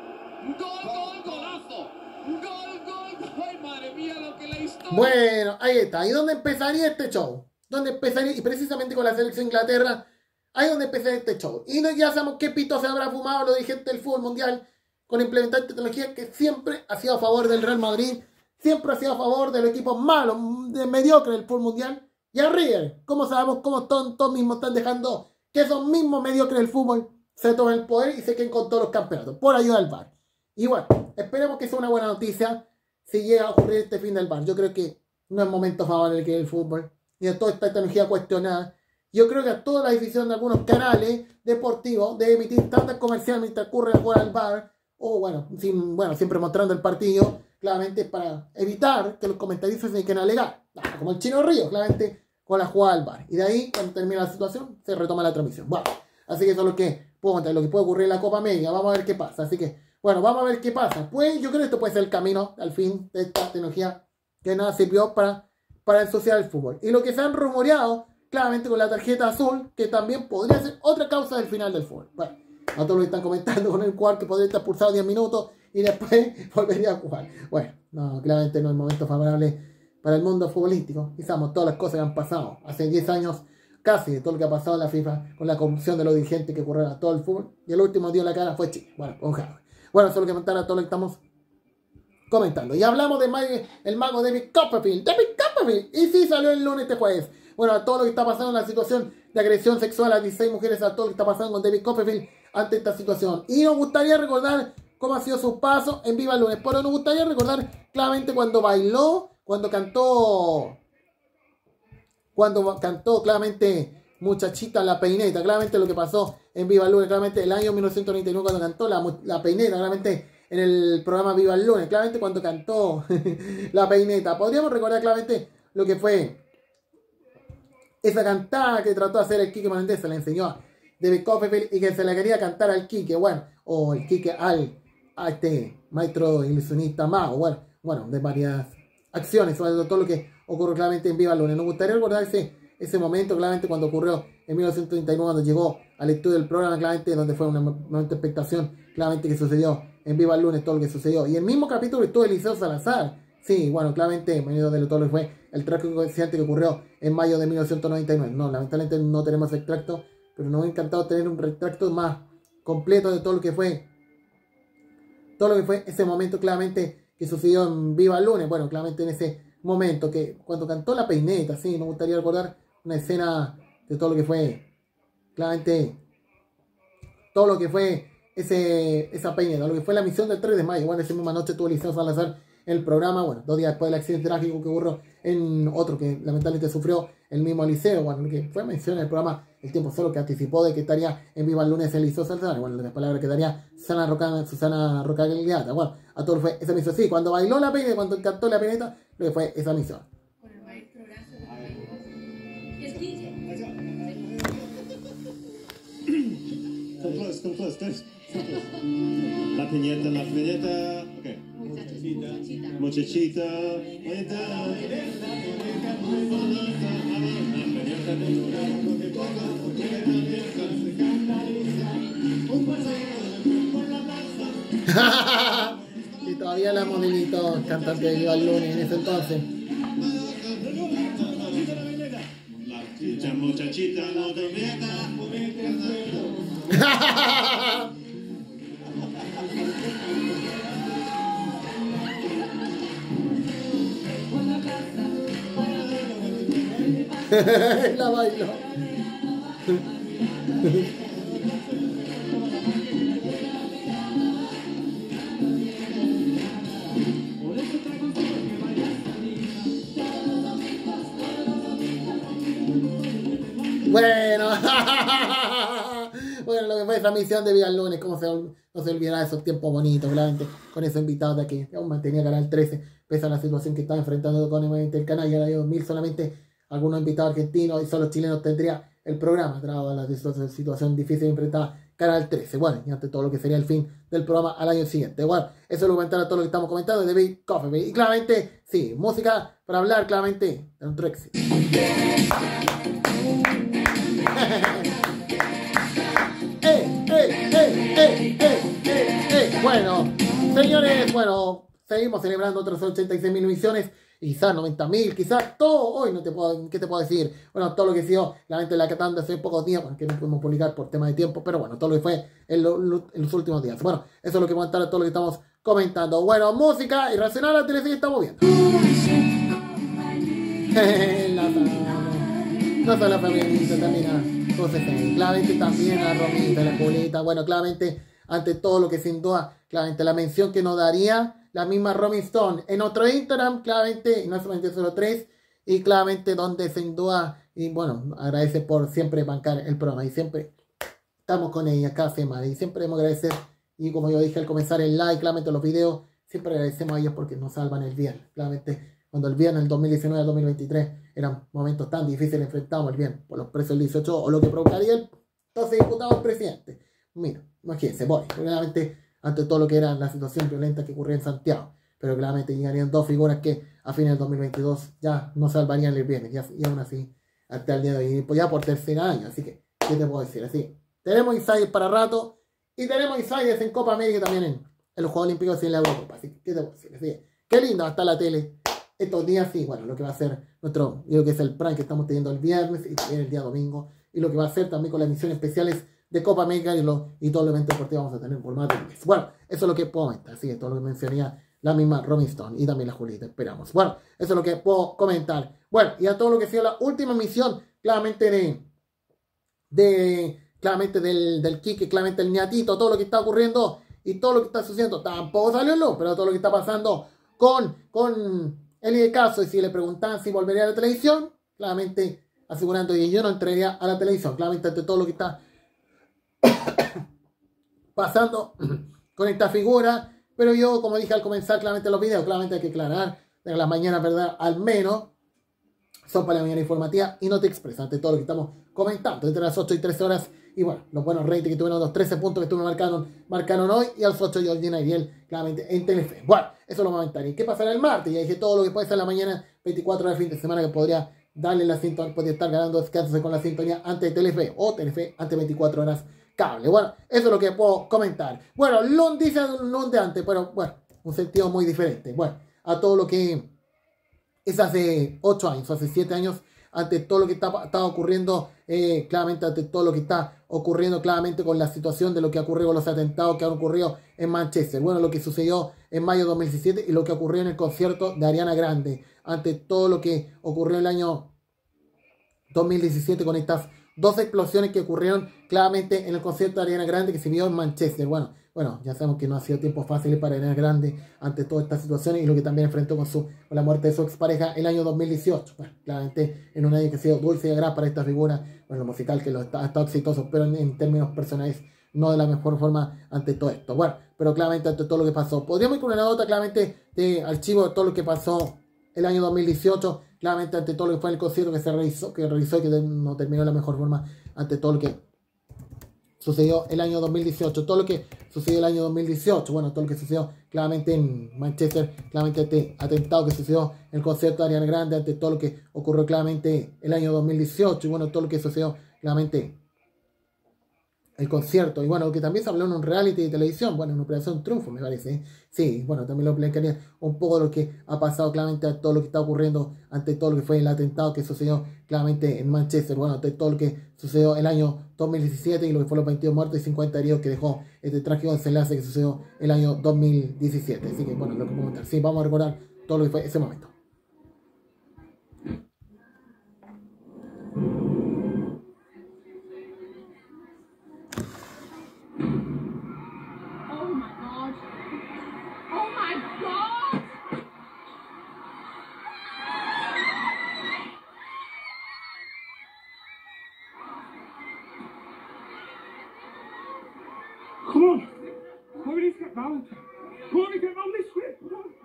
golazo, gol, ¡ay, madre mía lo que la historia! Bueno, ahí está, ¿y dónde empezaría este show? Donde empezaría, y precisamente con la selección de Inglaterra, ahí es donde empezaría este show. Y ya sabemos qué pito se habrá fumado los dirigentes del fútbol mundial con implementar tecnología que siempre ha sido a favor del Real Madrid, siempre ha sido a favor de los equipos malos, de mediocres del fútbol mundial. Y a River, ¿cómo sabemos cómo todos mismos están dejando que esos mismos mediocres del fútbol se tomen el poder y se queden con todos los campeonatos? Por ayuda del VAR. Y bueno, esperemos que sea una buena noticia si llega a ocurrir este fin del VAR. Yo creo que no es momento favorable que el fútbol y de toda esta tecnología cuestionada. Yo creo que a toda la decisión de algunos canales deportivos de emitir tantas comerciales mientras ocurre a jugar al VAR, o siempre mostrando el partido, claramente para evitar que los comentaristas se dediquen a alegar, como el Chino Río, claramente con la jugada al VAR. Y de ahí, cuando termina la situación, se retoma la transmisión. Bueno, así que eso es lo que puedo contar, lo que puede ocurrir en la Copa América. Vamos a ver qué pasa. Así que, bueno, vamos a ver qué pasa. Pues yo creo que esto puede ser el camino al fin de esta tecnología que nada sirvió para ensuciar el fútbol. Y lo que se han rumoreado, claramente con la tarjeta azul, que también podría ser otra causa del final del fútbol. Bueno, a todos lo que están comentando con el jugador que podría estar expulsado 10 minutos y después volvería a jugar. Bueno, no, claramente no es el momento favorable para el mundo futbolístico. Quizás todas las cosas que han pasado hace 10 años, casi de todo lo que ha pasado en la FIFA, con la corrupción de los dirigentes que ocurrieron a todo el fútbol. Y el último dio la cara fue Chile. Bueno, con Harvard. Bueno, eso es lo que comentar a todo lo que estamos comentando. Y hablamos de el mago David Copperfield. Y sí salió el lunes este jueves. Bueno, a todo lo que está pasando en la situación de agresión sexual a 16 mujeres, a todo lo que está pasando con David Copperfield ante esta situación. Y nos gustaría recordar cómo ha sido su paso en Viva el Lunes. Pero nos gustaría recordar claramente cuando bailó, cuando cantó claramente Muchachita la Peineta, claramente lo que pasó en Viva el Lunes, claramente el año 1999 cuando cantó la Peineta, claramente en el programa Viva el Lunes, claramente cuando cantó la Peineta. Podríamos recordar claramente lo que fue esa cantada que trató de hacer el Quique Menéndez, se le enseñó David Copperfield y que se le quería cantar al Quique, bueno, o el Quique a este maestro ilusionista mago, bueno, de varias acciones, sobre todo lo que ocurrió claramente en Viva el Lunes. Nos gustaría recordar ese momento, claramente, cuando ocurrió en 1939, cuando llegó al estudio del programa, claramente, donde fue una momento de expectación, claramente, que sucedió en Viva el Lunes, todo lo que sucedió. Y el mismo capítulo estuvo Eliseo Salazar. Sí, bueno, claramente, venido de todo lo que fue el trágico accidente que ocurrió en mayo de 1999. No, lamentablemente no tenemos extracto, pero nos ha encantado tener un retracto más completo de todo lo que fue ese momento, claramente, que sucedió en Viva el Lunes. Bueno, claramente en ese momento, que cuando cantó la peineta, sí, me gustaría recordar una escena de todo lo que fue, claramente, todo lo que fue esa peineta, lo que fue la misión del 3 de mayo. Bueno, esa misma noche tuvo Eliseo Salazar el programa, bueno, 2 días después del accidente trágico que ocurrió en otro que lamentablemente sufrió el mismo Eliseo, bueno, que fue mencionado en el programa El Tiempo Solo, que anticipó de que estaría en Viva el Lunes Eliseo Salazar, bueno, las palabras que daría Susana Rocagliata, bueno, a todo fue esa misión, sí, cuando bailó la peineta, cuando cantó la peineta, lo que fue esa misión. Con el maestro Horacio y es Quique. Come close. La piñeta, ok. Muchachita. Y todavía la modelito cantante de Viva el Lunes en ese entonces. Muchachita, no te metas. La bailó. Bueno, bueno, lo que fue esa misión de Viva el Lunes, no se olvidará de esos tiempos bonitos, claramente, con esos invitados de aquí, que aún mantenía Canal 13, pese a la situación que estaba enfrentando con el canal, ya era 2000 solamente, algunos invitados argentinos y solo chilenos tendría el programa, dado la situación difícil enfrentada Canal 13, bueno, y ante todo lo que sería el fin del programa al año siguiente. Bueno, eso es lo comentar a todo lo que estamos comentando de David Copperfield, y claramente, sí, música para hablar claramente de un éxito. Bueno, señores, bueno, seguimos celebrando otras 86.000 emisiones, quizás 90.000, quizás todo. Hoy ¿qué te puedo decir? Bueno, todo lo que sido la gente de la Catanda hace pocos días, que no pudimos publicar por tema de tiempo, pero bueno, todo lo que fue en los últimos días. Bueno, eso es lo que comentar a todo lo que estamos comentando. Bueno, música irracional, la tele estamos viendo. No solo la familia, también a claramente también a Romita, la Julita. Bueno, claramente, ante todo lo que sin duda, claramente la mención que nos daría la misma Rolling Stone en otro Instagram, claramente, no solamente solo 3, y claramente donde sin duda, y bueno, agradece por siempre bancar el programa, y siempre estamos con ella cada semana, y siempre debemos agradecer, y como yo dije al comenzar el like, claramente los videos, siempre agradecemos a ellos porque nos salvan el bien, claramente. Cuando el bien en el 2019 al 2023 eran momentos tan difíciles, enfrentamos el bien por los precios del 18 o lo que provocaría el entonces diputado presidente. Mira, imagínense, claramente ante todo lo que era la situación violenta que ocurría en Santiago, pero claramente llegarían 2 figuras que a fines del 2022 ya no salvarían el bien, y aún así, hasta el día de hoy, pues ya por tercer año, así que, ¿qué te puedo decir? Así, tenemos insiders para rato, y tenemos insiders en Copa América también en los Juegos Olímpicos y en la Eurocopa, así que, ¿qué te puedo decir? Así, qué lindo va a estar la tele estos días, sí, bueno, lo que va a ser lo que es el prank que estamos teniendo el viernes y el día domingo, y lo que va a ser también con las emisiones especiales de Copa América y todos los eventos deportivos vamos a tener por más de un mes. Bueno, eso es lo que puedo comentar, así que todo lo que mencioné la misma Rolling Stone y también la Julita, esperamos. Bueno, eso es lo que puedo comentar. Bueno, y a todo lo que sea la última emisión, claramente claramente del Quique, claramente el ñatito, todo lo que está ocurriendo y todo lo que está sucediendo, tampoco salió luz, pero todo lo que está pasando con el caso, y si le preguntan si volvería a la televisión, claramente asegurando que yo no entraría a la televisión, claramente ante todo lo que está pasando con esta figura, pero yo, como dije al comenzar claramente los videos, claramente hay que aclarar de las mañanas, ¿verdad? Al menos son para la mañana informativa y no te expresa ante todo lo que estamos comentando entre las 8 y 13 horas y bueno, los buenos ratings que tuvieron, los 13 puntos que marcaron hoy, y al 8 Georgina Ariel, claramente en Telefe. Bueno, eso lo vamos a comentar. ¿Y qué pasará el martes? Ya dije todo lo que puede ser la mañana, 24 horas de fin de semana, que podría darle la sintonía, podría estar ganando, descansándose con la sintonía ante Telefe, o Telefe ante 24 horas cable. Bueno, eso es lo que puedo comentar. Bueno, Lund dice Lund de antes, pero bueno, un sentido muy diferente. Bueno, a todo lo que es hace 8 años, hace 7 años, ante todo lo que está ocurriendo, claramente ante todo lo que está ocurriendo claramente con la situación de lo que ha ocurrido con los atentados que han ocurrido en Manchester. Bueno, lo que sucedió en mayo de 2017 y lo que ocurrió en el concierto de Ariana Grande, ante todo lo que ocurrió en el año 2017 con estas dos explosiones que ocurrieron claramente en el concierto de Ariana Grande que se vio en Manchester. Bueno, ya sabemos que no ha sido tiempo fácil para Ariana Grande ante todas estas situaciones y lo que también enfrentó con la muerte de su expareja el año 2018. Bueno, claramente en un año que ha sido dulce y agradable para esta figura, bueno, musical que ha estado exitoso, pero en términos personales no de la mejor forma ante todo esto. Bueno, pero claramente ante todo lo que pasó. Podríamos ir con una nota claramente de archivo de todo lo que pasó el año 2018, claramente ante todo lo que fue el concierto que se realizó y que no terminó de la mejor forma ante todo lo que sucedió el año 2018, todo lo que sucedió el año 2018, bueno, todo lo que sucedió claramente en Manchester, claramente este atentado que sucedió en el concierto de Ariana Grande, ante todo lo que ocurrió claramente el año 2018, y bueno, todo lo que sucedió claramente el concierto, y bueno, que también se habló en un reality de televisión, bueno, en Operación Triunfo, me parece, ¿eh? Sí, bueno, también lo explicaría un poco de lo que ha pasado claramente a todo lo que está ocurriendo ante todo lo que fue el atentado que sucedió claramente en Manchester, bueno, ante todo lo que sucedió el año 2017 y lo que fue los 22 muertos y 50 heridos que dejó este trágico desenlace que sucedió el año 2017, así que bueno, lo que podemos comentar, sí, vamos a recordar todo lo que fue ese momento. Come on. Come on, get Valentine. Come on, get on this way. Come on.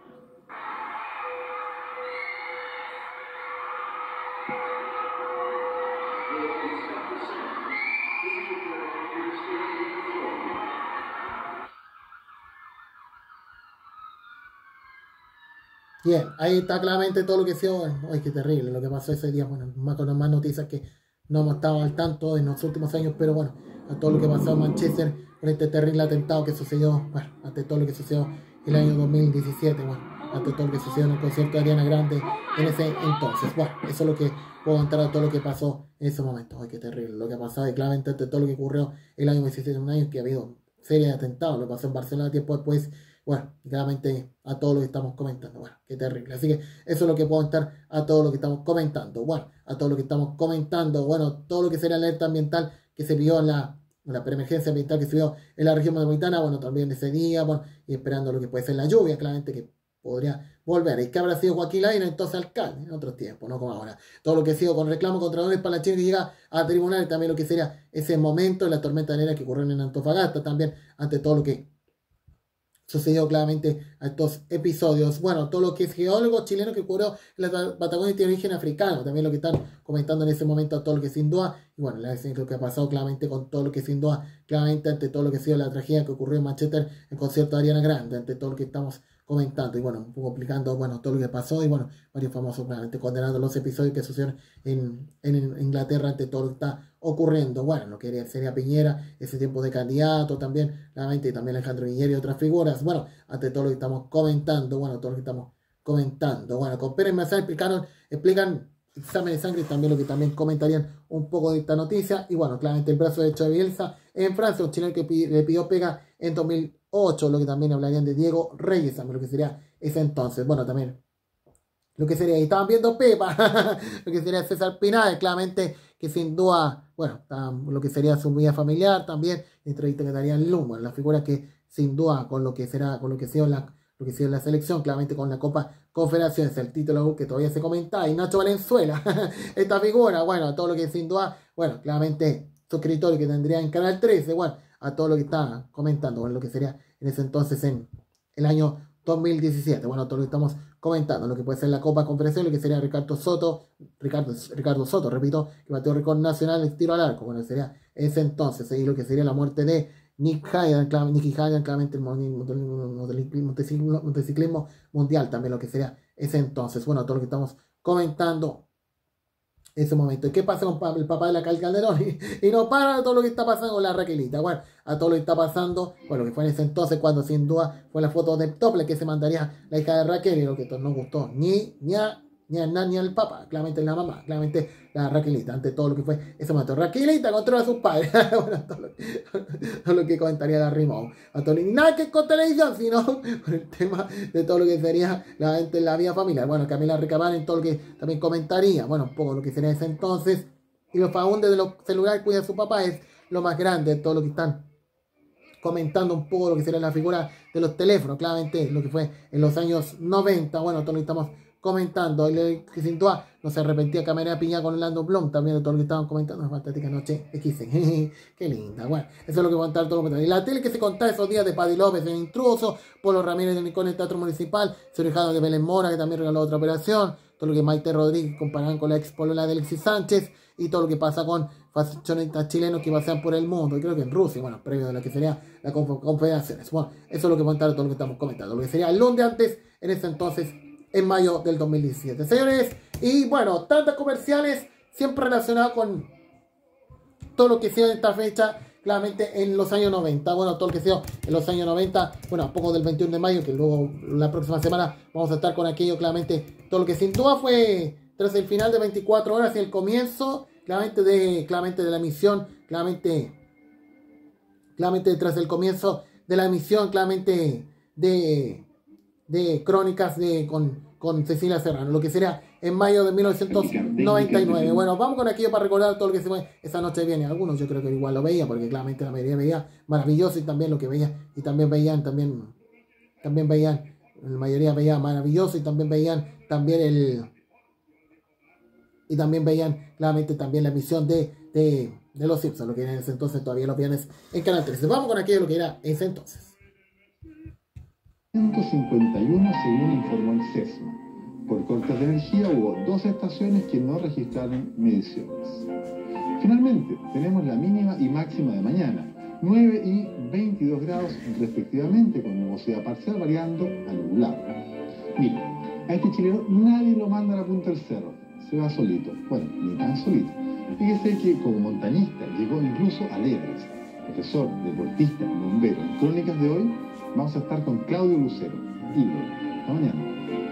Bien, ahí está claramente todo lo que se dio. Ay, qué terrible lo que pasó ese día. Bueno, con más noticias que no hemos estado al tanto en los últimos años, pero bueno, a todo lo que pasó en Manchester con este terrible atentado que sucedió, bueno, ante todo lo que sucedió el año 2017, bueno, ante todo lo que sucedió en el concierto de Ariana Grande en ese entonces. Bueno, eso es lo que puedo contar a todo lo que pasó en ese momento. Ay, qué terrible lo que ha pasado, y claramente ante todo lo que ocurrió el año 2017, un año que ha habido serie de atentados, lo pasó en Barcelona tiempo después. Bueno, claramente a todo lo que estamos comentando. Bueno, qué terrible. Así que eso es lo que puedo contar a todo lo que estamos comentando. Bueno, a todo lo que estamos comentando. Bueno, todo lo que sería la alerta ambiental que se vio en la preemergencia ambiental que se vio en la región metropolitana. Bueno, también ese día, bueno, y esperando lo que puede ser la lluvia, claramente que podría volver. ¿Y qué habrá sido Joaquín Lavín entonces alcalde? En otros tiempos, no como ahora. Todo lo que ha sido con reclamo contra Don Palachín que llega a tribunal, también lo que sería ese momento de la tormenta de arena que ocurrió en Antofagasta, también ante todo lo que sucedió claramente a estos episodios. Bueno, todo lo que es geólogo chileno que ocurrió en la Patagonia tiene origen africano, también lo que están comentando en ese momento, todo lo que sin duda, y bueno, lo que ha pasado claramente con todo lo que sin duda, claramente ante todo lo que ha sido la tragedia que ocurrió en Manchester, el concierto de Ariana Grande, ante todo lo que estamos comentando, y bueno, un poco explicando, bueno, todo lo que pasó, y bueno, varios famosos claramente condenando los episodios que sucedieron en Inglaterra ante todo lo que está ocurriendo. Bueno, lo que sería Piñera, ese tiempo de candidato también, claramente, y también Alejandro Guillermo y otras figuras, bueno, ante todo lo que estamos comentando, bueno, todo lo que estamos comentando, bueno, con Pérez Marzán explican examen de sangre y también lo que también comentarían un poco de esta noticia, y bueno, claramente el brazo derecho de Bielsa en Francia, un chileno que le pidió pega en 2008, lo que también hablarían de Diego Reyes, también lo que sería ese entonces, bueno, también lo que sería, y estaban viendo Pepa, lo que sería César Pinal, claramente que sin duda, bueno, lo que sería su vida familiar también, entrevista que darían Lumo, la figura que sin duda con lo que será, con lo que sea la selección, claramente con la Copa Confederaciones, el título que todavía se comenta, y Nacho Valenzuela, esta figura, bueno, todo lo que sin duda, bueno, claramente suscriptores que tendría en Canal 13, bueno, a todo lo que está comentando, bueno, lo que sería en ese entonces en el año 2017. Bueno, todo lo que estamos comentando, lo que puede ser la Copa Confederación, lo que sería Ricardo Soto, repito, que bateó récord nacional de tiro al arco. Bueno, sería ese entonces, y lo que sería la muerte de Nicky Hayden, claramente el motociclismo mundial, también lo que sería ese entonces. Bueno, todo lo que estamos comentando ese momento. ¿Y qué pasa con el papá de la Cal Calderón? Y no para todo lo que está pasando con la Raquelita. Bueno, a todo lo que está pasando, bueno, que fue en ese entonces cuando sin duda fue la foto de tople que se mandaría la hija de Raquel, y lo que no gustó ni al papá, claramente la mamá, claramente la Raquelita, ante todo lo que fue ese momento. Raquelita controla a sus padres. Bueno, todo lo que comentaría la Rimón. Nada que con televisión, sino con el tema de todo lo que sería la vida familiar. Bueno, Camila Recabal en todo lo que también comentaría. Bueno, un poco lo que sería ese entonces. Y los faundes de los celulares cuida de su papá es lo más grande de todo lo que están comentando, un poco lo que sería la figura de los teléfonos, claramente lo que fue en los años 90. Bueno, todo lo que estamos comentando, que sin duda no se arrepentía Camarera Piña con Orlando Bloom, también de todo lo que estaban comentando. Una fantástica noche XC. Qué linda. Bueno, eso es lo que contar todo lo que. Y la tele que se contaba esos días de Paddy López en Intruso, Polo Ramírez de Nicón en el Teatro Municipal, Sorijano de Belén Mora, que también regaló otra operación, todo lo que Maite Rodríguez comparan con la ex polola de Alexis Sánchez, y todo lo que pasa con fashionistas chilenos que pasean por el mundo, y creo que en Rusia, bueno, previo de lo que sería la Confederaciones. Bueno, eso es lo que contar todo lo que estamos comentando, lo que sería el lunes antes, en ese entonces, en mayo del 2017. Señores, y bueno, tantas comerciales, siempre relacionadas con todo lo que sea en esta fecha, claramente en los años 90. Bueno, todo lo que sea en los años 90, bueno, a poco del 21 de mayo, que luego la próxima semana vamos a estar con aquello, claramente, todo lo que sin duda fue tras el final de 24 horas y el comienzo, claramente de la emisión, claramente tras el comienzo de la emisión, claramente de Crónicas con Cecilia Serrano, lo que sería en mayo de 1999. Bueno, vamos con aquello para recordar todo lo que se fue esa noche viene. Algunos yo creo que igual lo veía, porque claramente la mayoría veía Maravilloso, y también lo que veía, y también veían, la mayoría veía Maravilloso, y también veían claramente también la emisión de Los Simpsons, lo que era en ese entonces, todavía los viernes en Canal 13. Vamos con aquello lo que era ese entonces. 151 según informó el CESMA. Por cortes de energía hubo 2 estaciones que no registraron mediciones. Finalmente, tenemos la mínima y máxima de mañana, 9 y 22 grados respectivamente, con nubosidad parcial variando a nublado. Mira, a este chileno nadie lo manda a la punta del cerro, se va solito. Bueno, ni tan solito. Fíjese que como montañista llegó incluso al Everest. Profesor, deportista, bombero. En Crónicas de hoy vamos a estar con Claudio Lucero, ídolo. Hasta mañana.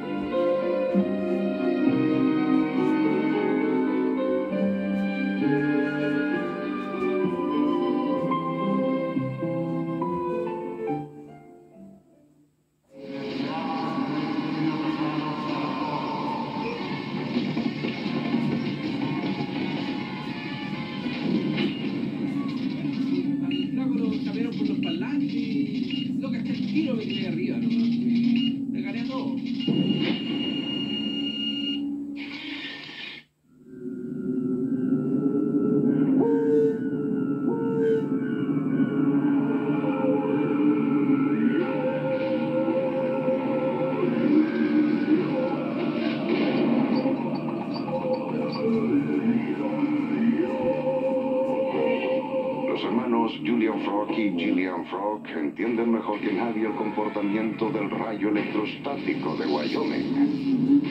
Entienden mejor que nadie el comportamiento del rayo electrostático de Wyoming.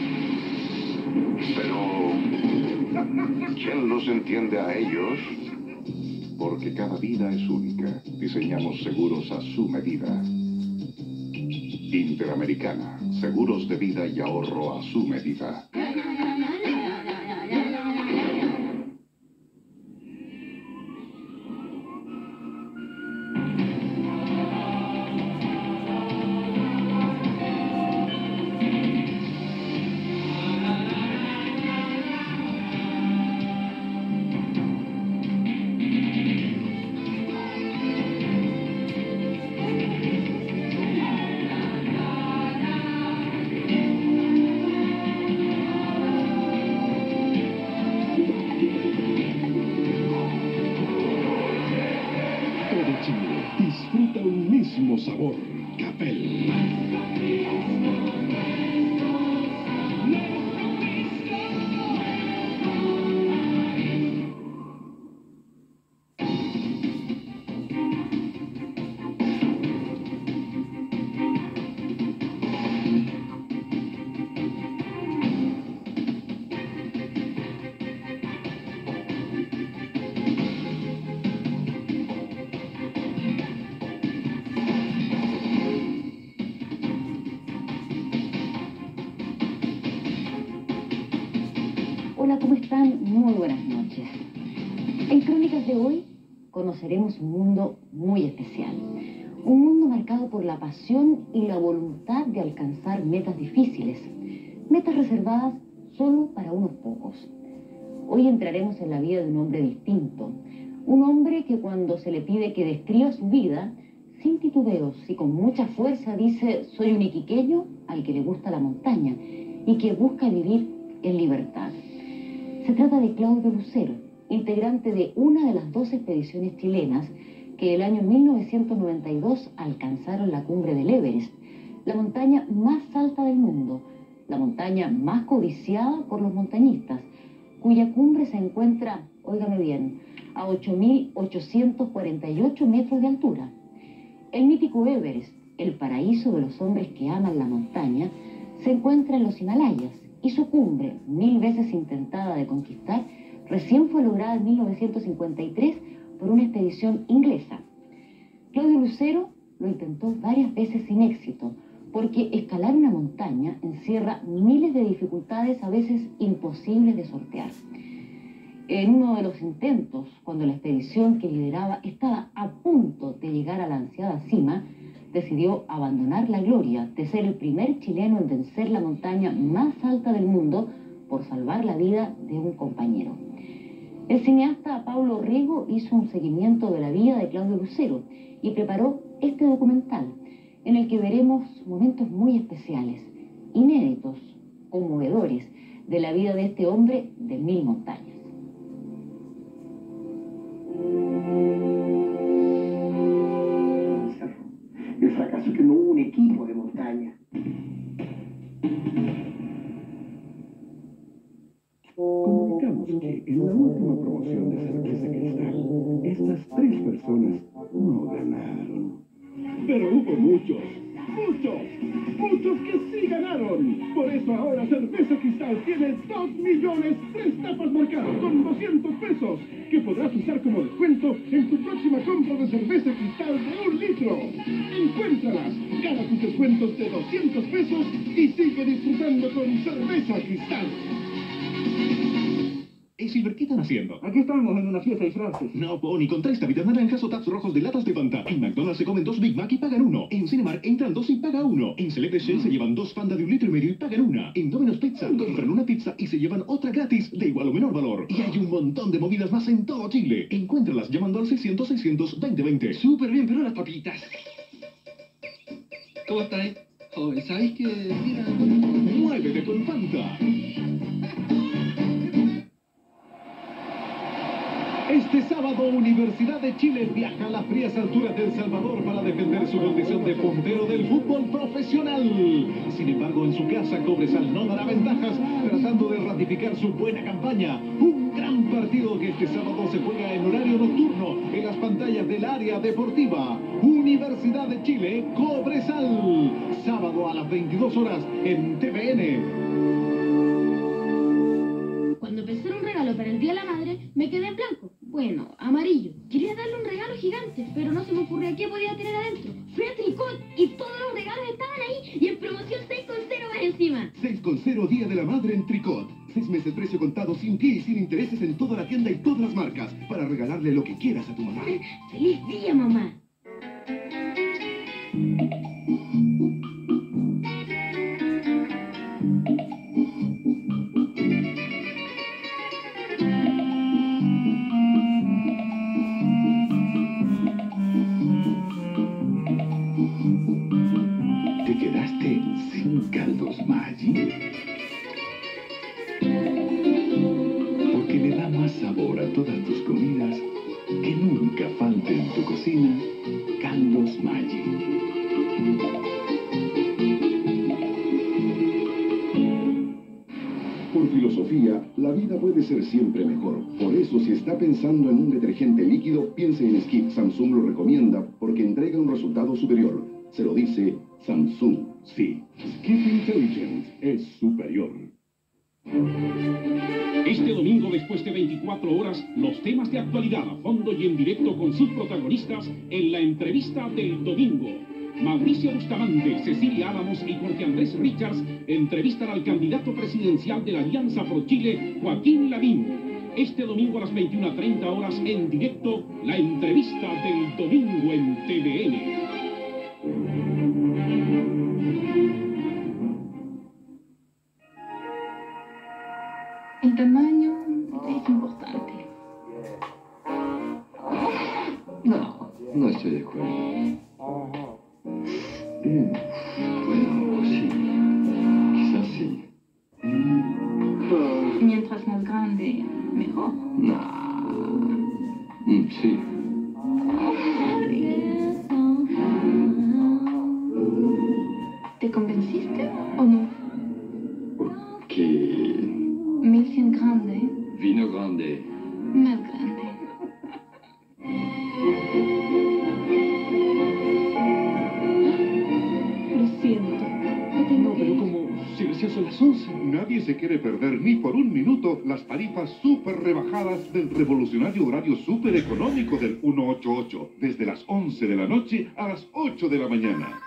Pero, ¿quién los entiende a ellos? Porque cada vida es única. Diseñamos seguros a su medida. Interamericana. Seguros de vida y ahorro a su medida. Hola, ¿cómo están? Muy buenas noches. En Crónicas de hoy conoceremos un mundo muy especial. Un mundo marcado por la pasión y la voluntad de alcanzar metas difíciles. Metas reservadas solo para unos pocos. Hoy entraremos en la vida de un hombre distinto. Un hombre que cuando se le pide que describa su vida, sin titubeos y con mucha fuerza dice: soy un iquiqueño al que le gusta la montaña y que busca vivir en libertad. Se trata de Claudio Lucero, integrante de una de las 2 expediciones chilenas que el año 1992 alcanzaron la cumbre del Everest, la montaña más alta del mundo, la montaña más codiciada por los montañistas, cuya cumbre se encuentra, óigame bien, a 8.848 metros de altura. El mítico Everest, el paraíso de los hombres que aman la montaña, se encuentra en los Himalayas y su cumbre, 1000 veces intentada de conquistar, recién fue lograda en 1953 por una expedición inglesa. Claudio Lucero lo intentó varias veces sin éxito, porque escalar una montaña encierra miles de dificultades a veces imposibles de sortear. En uno de los intentos, cuando la expedición que lideraba estaba a punto de llegar a la ansiada cima, decidió abandonar la gloria de ser el primer chileno en vencer la montaña más alta del mundo por salvar la vida de un compañero. El cineasta Paulo Riego hizo un seguimiento de la vida de Claudio Lucero y preparó este documental, en el que veremos momentos muy especiales, inéditos, conmovedores, de la vida de este hombre de 1000 montañas. El fracaso es que no hubo un equipo de montaña. Comunicamos que en la última promoción de cerveza Cristal, estas 3 personas no ganaron. Pero hubo muchos que sí ganaron. Por eso ahora Cerveza Cristal tiene 2 millones de tapas marcadas con 200 pesos que podrás usar como descuento en tu próxima compra de Cerveza Cristal de 1 litro. Encuéntralas, gana tus descuentos de 200 pesos y sigue disfrutando con Cerveza Cristal. Hey Silver, ¿qué están haciendo? Aquí estamos en una fiesta de disfraces. No, Pony, con 3 tapitas naranjas o taps rojos de latas de Fanta. En McDonald's se comen 2 Big Mac y pagan 1. En Cinemark entran 2 y pagan 1. En Select Shell se llevan 2 Fanta de 1,5 litros y pagan 1. En Domino's Pizza compran una pizza y se llevan otra gratis de igual o menor valor. Y hay un montón de movidas más en todo Chile. Encuéntralas llamando al 600-600-2020. Súper bien, pero las papitas. ¿Cómo estáis? Oh, ¿sabéis que? Mira... Muévete con Fanta. Este sábado, Universidad de Chile viaja a las frías alturas de El Salvador para defender su condición de puntero del fútbol profesional. Sin embargo, en su casa, Cobresal no dará ventajas, tratando de ratificar su buena campaña. Un gran partido que este sábado se juega en horario nocturno en las pantallas del área deportiva. Universidad de Chile, Cobresal. Sábado a las 22 horas en TVN. Cuando pensé en un regalo para el Día de la Madre, me quedé en blanco. Bueno, amarillo. Quería darle un regalo gigante, pero no se me ocurría qué podía tener adentro. Fui a Tricot y todos los regalos estaban ahí y en promoción 6,0 más encima. 6,0 Día de la Madre en Tricot. 6 meses precio contado sin pie y sin intereses en toda la tienda y todas las marcas. Para regalarle lo que quieras a tu mamá. ¡Feliz día, mamá! ¿Te quedaste sin caldos Maggi? Porque le da más sabor a todas tus comidas que nunca falte en tu cocina caldos Maggi. Por filosofía, la vida puede ser siempre mejor. Por eso, si está pensando en un detergente líquido, piense en Skip. Samsung lo recomienda porque entrega un resultado superior. Se lo dice Samsung. Sí, Skip Intelligent es superior. Este domingo, después de 24 horas, los temas de actualidad a fondo y en directo con sus protagonistas en la entrevista del domingo. Mauricio Bustamante, Cecilia Álamos y Jorge Andrés Richards entrevistan al candidato presidencial de la Alianza por Chile, Joaquín Lavín. Este domingo a las 21:30 horas en directo, la entrevista del domingo en TVN. El tamaño es importante. No estoy de acuerdo. Bueno, sí. Quizás sí. Mientras más grande, mejor. Sí. ¿Te convenciste o no? Que 1100 grande, vino grande. más grande. Lo siento. No, pero como si son las 11. Nadie se quiere perder ni por un minuto las tarifas súper rebajadas del revolucionario horario súper económico del 188, desde las 11 de la noche a las 8 de la mañana.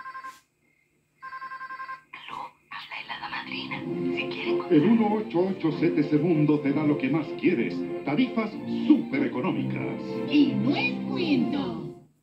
El 188 CTC Mundo te da lo que más quieres. Tarifas súper económicas. Y no es cuento.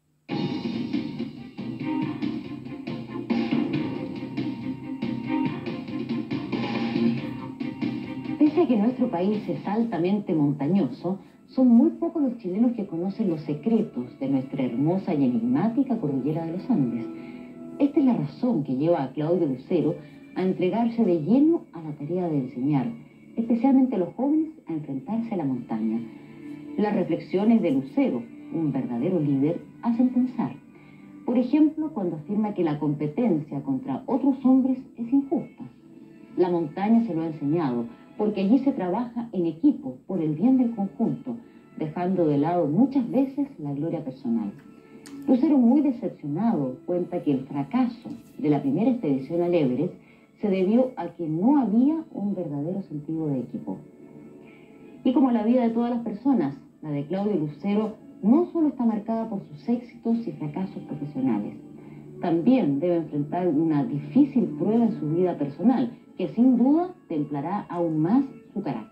Pese a que nuestro país es altamente montañoso, son muy pocos los chilenos que conocen los secretos de nuestra hermosa y enigmática cordillera de los Andes. Esta es la razón que lleva a Claudio Lucero a entregarse de lleno a la tarea de enseñar, especialmente a los jóvenes, a enfrentarse a la montaña. Las reflexiones de Lucero, un verdadero líder, hacen pensar. Por ejemplo, cuando afirma que la competencia contra otros hombres es injusta. La montaña se lo ha enseñado, porque allí se trabaja en equipo por el bien del conjunto, dejando de lado muchas veces la gloria personal. Lucero, muy decepcionado, cuenta que el fracaso de la primera expedición al Everest se debió a que no había un verdadero sentido de equipo. Y como la vida de todas las personas, la de Claudio Lucero no solo está marcada por sus éxitos y fracasos profesionales, también debe enfrentar una difícil prueba en su vida personal, que sin duda templará aún más su carácter.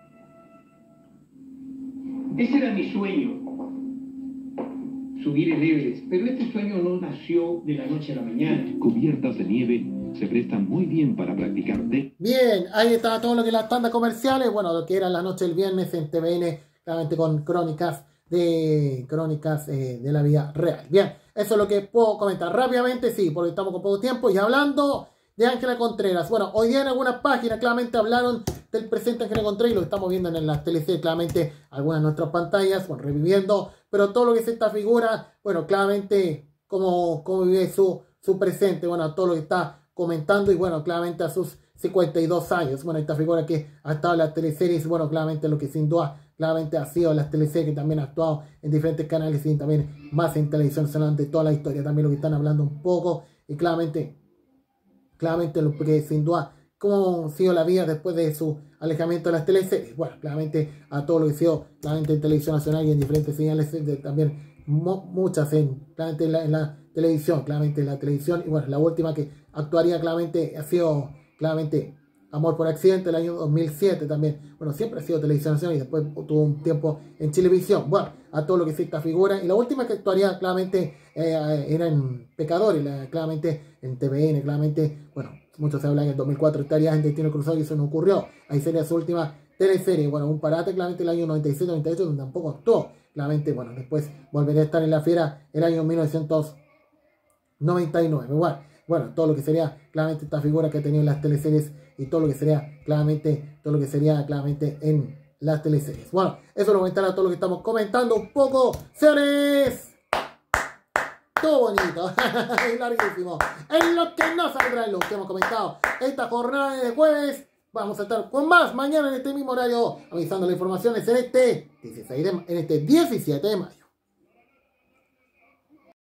Ese era mi sueño, subir el Everest, pero este sueño no nació de la noche a la mañana. Cubiertas de nieve se prestan muy bien para practicar de... Bien, ahí está todo lo que las tandas comerciales, bueno, lo que era la noche del viernes en TVN, claramente con crónicas de la vida real. Bien, eso es lo que puedo comentar rápidamente, sí, porque estamos con poco tiempo. Y hablando de Ángela Contreras, bueno, hoy día en algunas páginas claramente hablaron del presente Ángela Contreras y lo estamos viendo en las teleseries, claramente algunas de nuestras pantallas, bueno, reviviendo, pero todo lo que es esta figura, bueno, claramente cómo vive su presente, bueno, todo lo que está comentando y bueno, claramente a sus 52 años, bueno, esta figura que ha estado en las teleseries, bueno, claramente lo que sin duda claramente ha sido las teleseries, que también ha actuado en diferentes canales y también más en televisión, solamente toda la historia, también lo que están hablando un poco y claramente lo que sin duda cómo ha sido la vida después de su alejamiento de las teleseries, bueno, claramente a todo lo que ha sido claramente en televisión nacional y en diferentes señales también muchas claramente en la televisión, claramente en la televisión, y bueno, la última que actuaría claramente ha sido claramente Amor por Accidente, el año 2007 también, bueno, siempre ha sido televisión nacional y después tuvo un tiempo en Chilevisión, bueno, a todo lo que es esta figura, y la última que actuaría claramente era en Pecadores, claramente en TVN, claramente, bueno, muchos se hablan en el 2004 estaría en Destino Cruzado y eso no ocurrió, ahí sería su última teleserie, bueno, un parate claramente el año 97-98 donde tampoco actuó, claramente, bueno, después volvería a estar en La Fiera el año 1999, bueno, todo lo que sería claramente esta figura que ha tenido en las teleseries y todo lo que sería claramente en las teleseries. Bueno, eso lo comentará todo lo que estamos comentando un poco, señores. Todo bonito, es larguísimo. En lo que no saldrá en lo que hemos comentado esta jornada de jueves. Vamos a estar con más mañana en este mismo horario, avisando las informaciones en este 17 de mayo.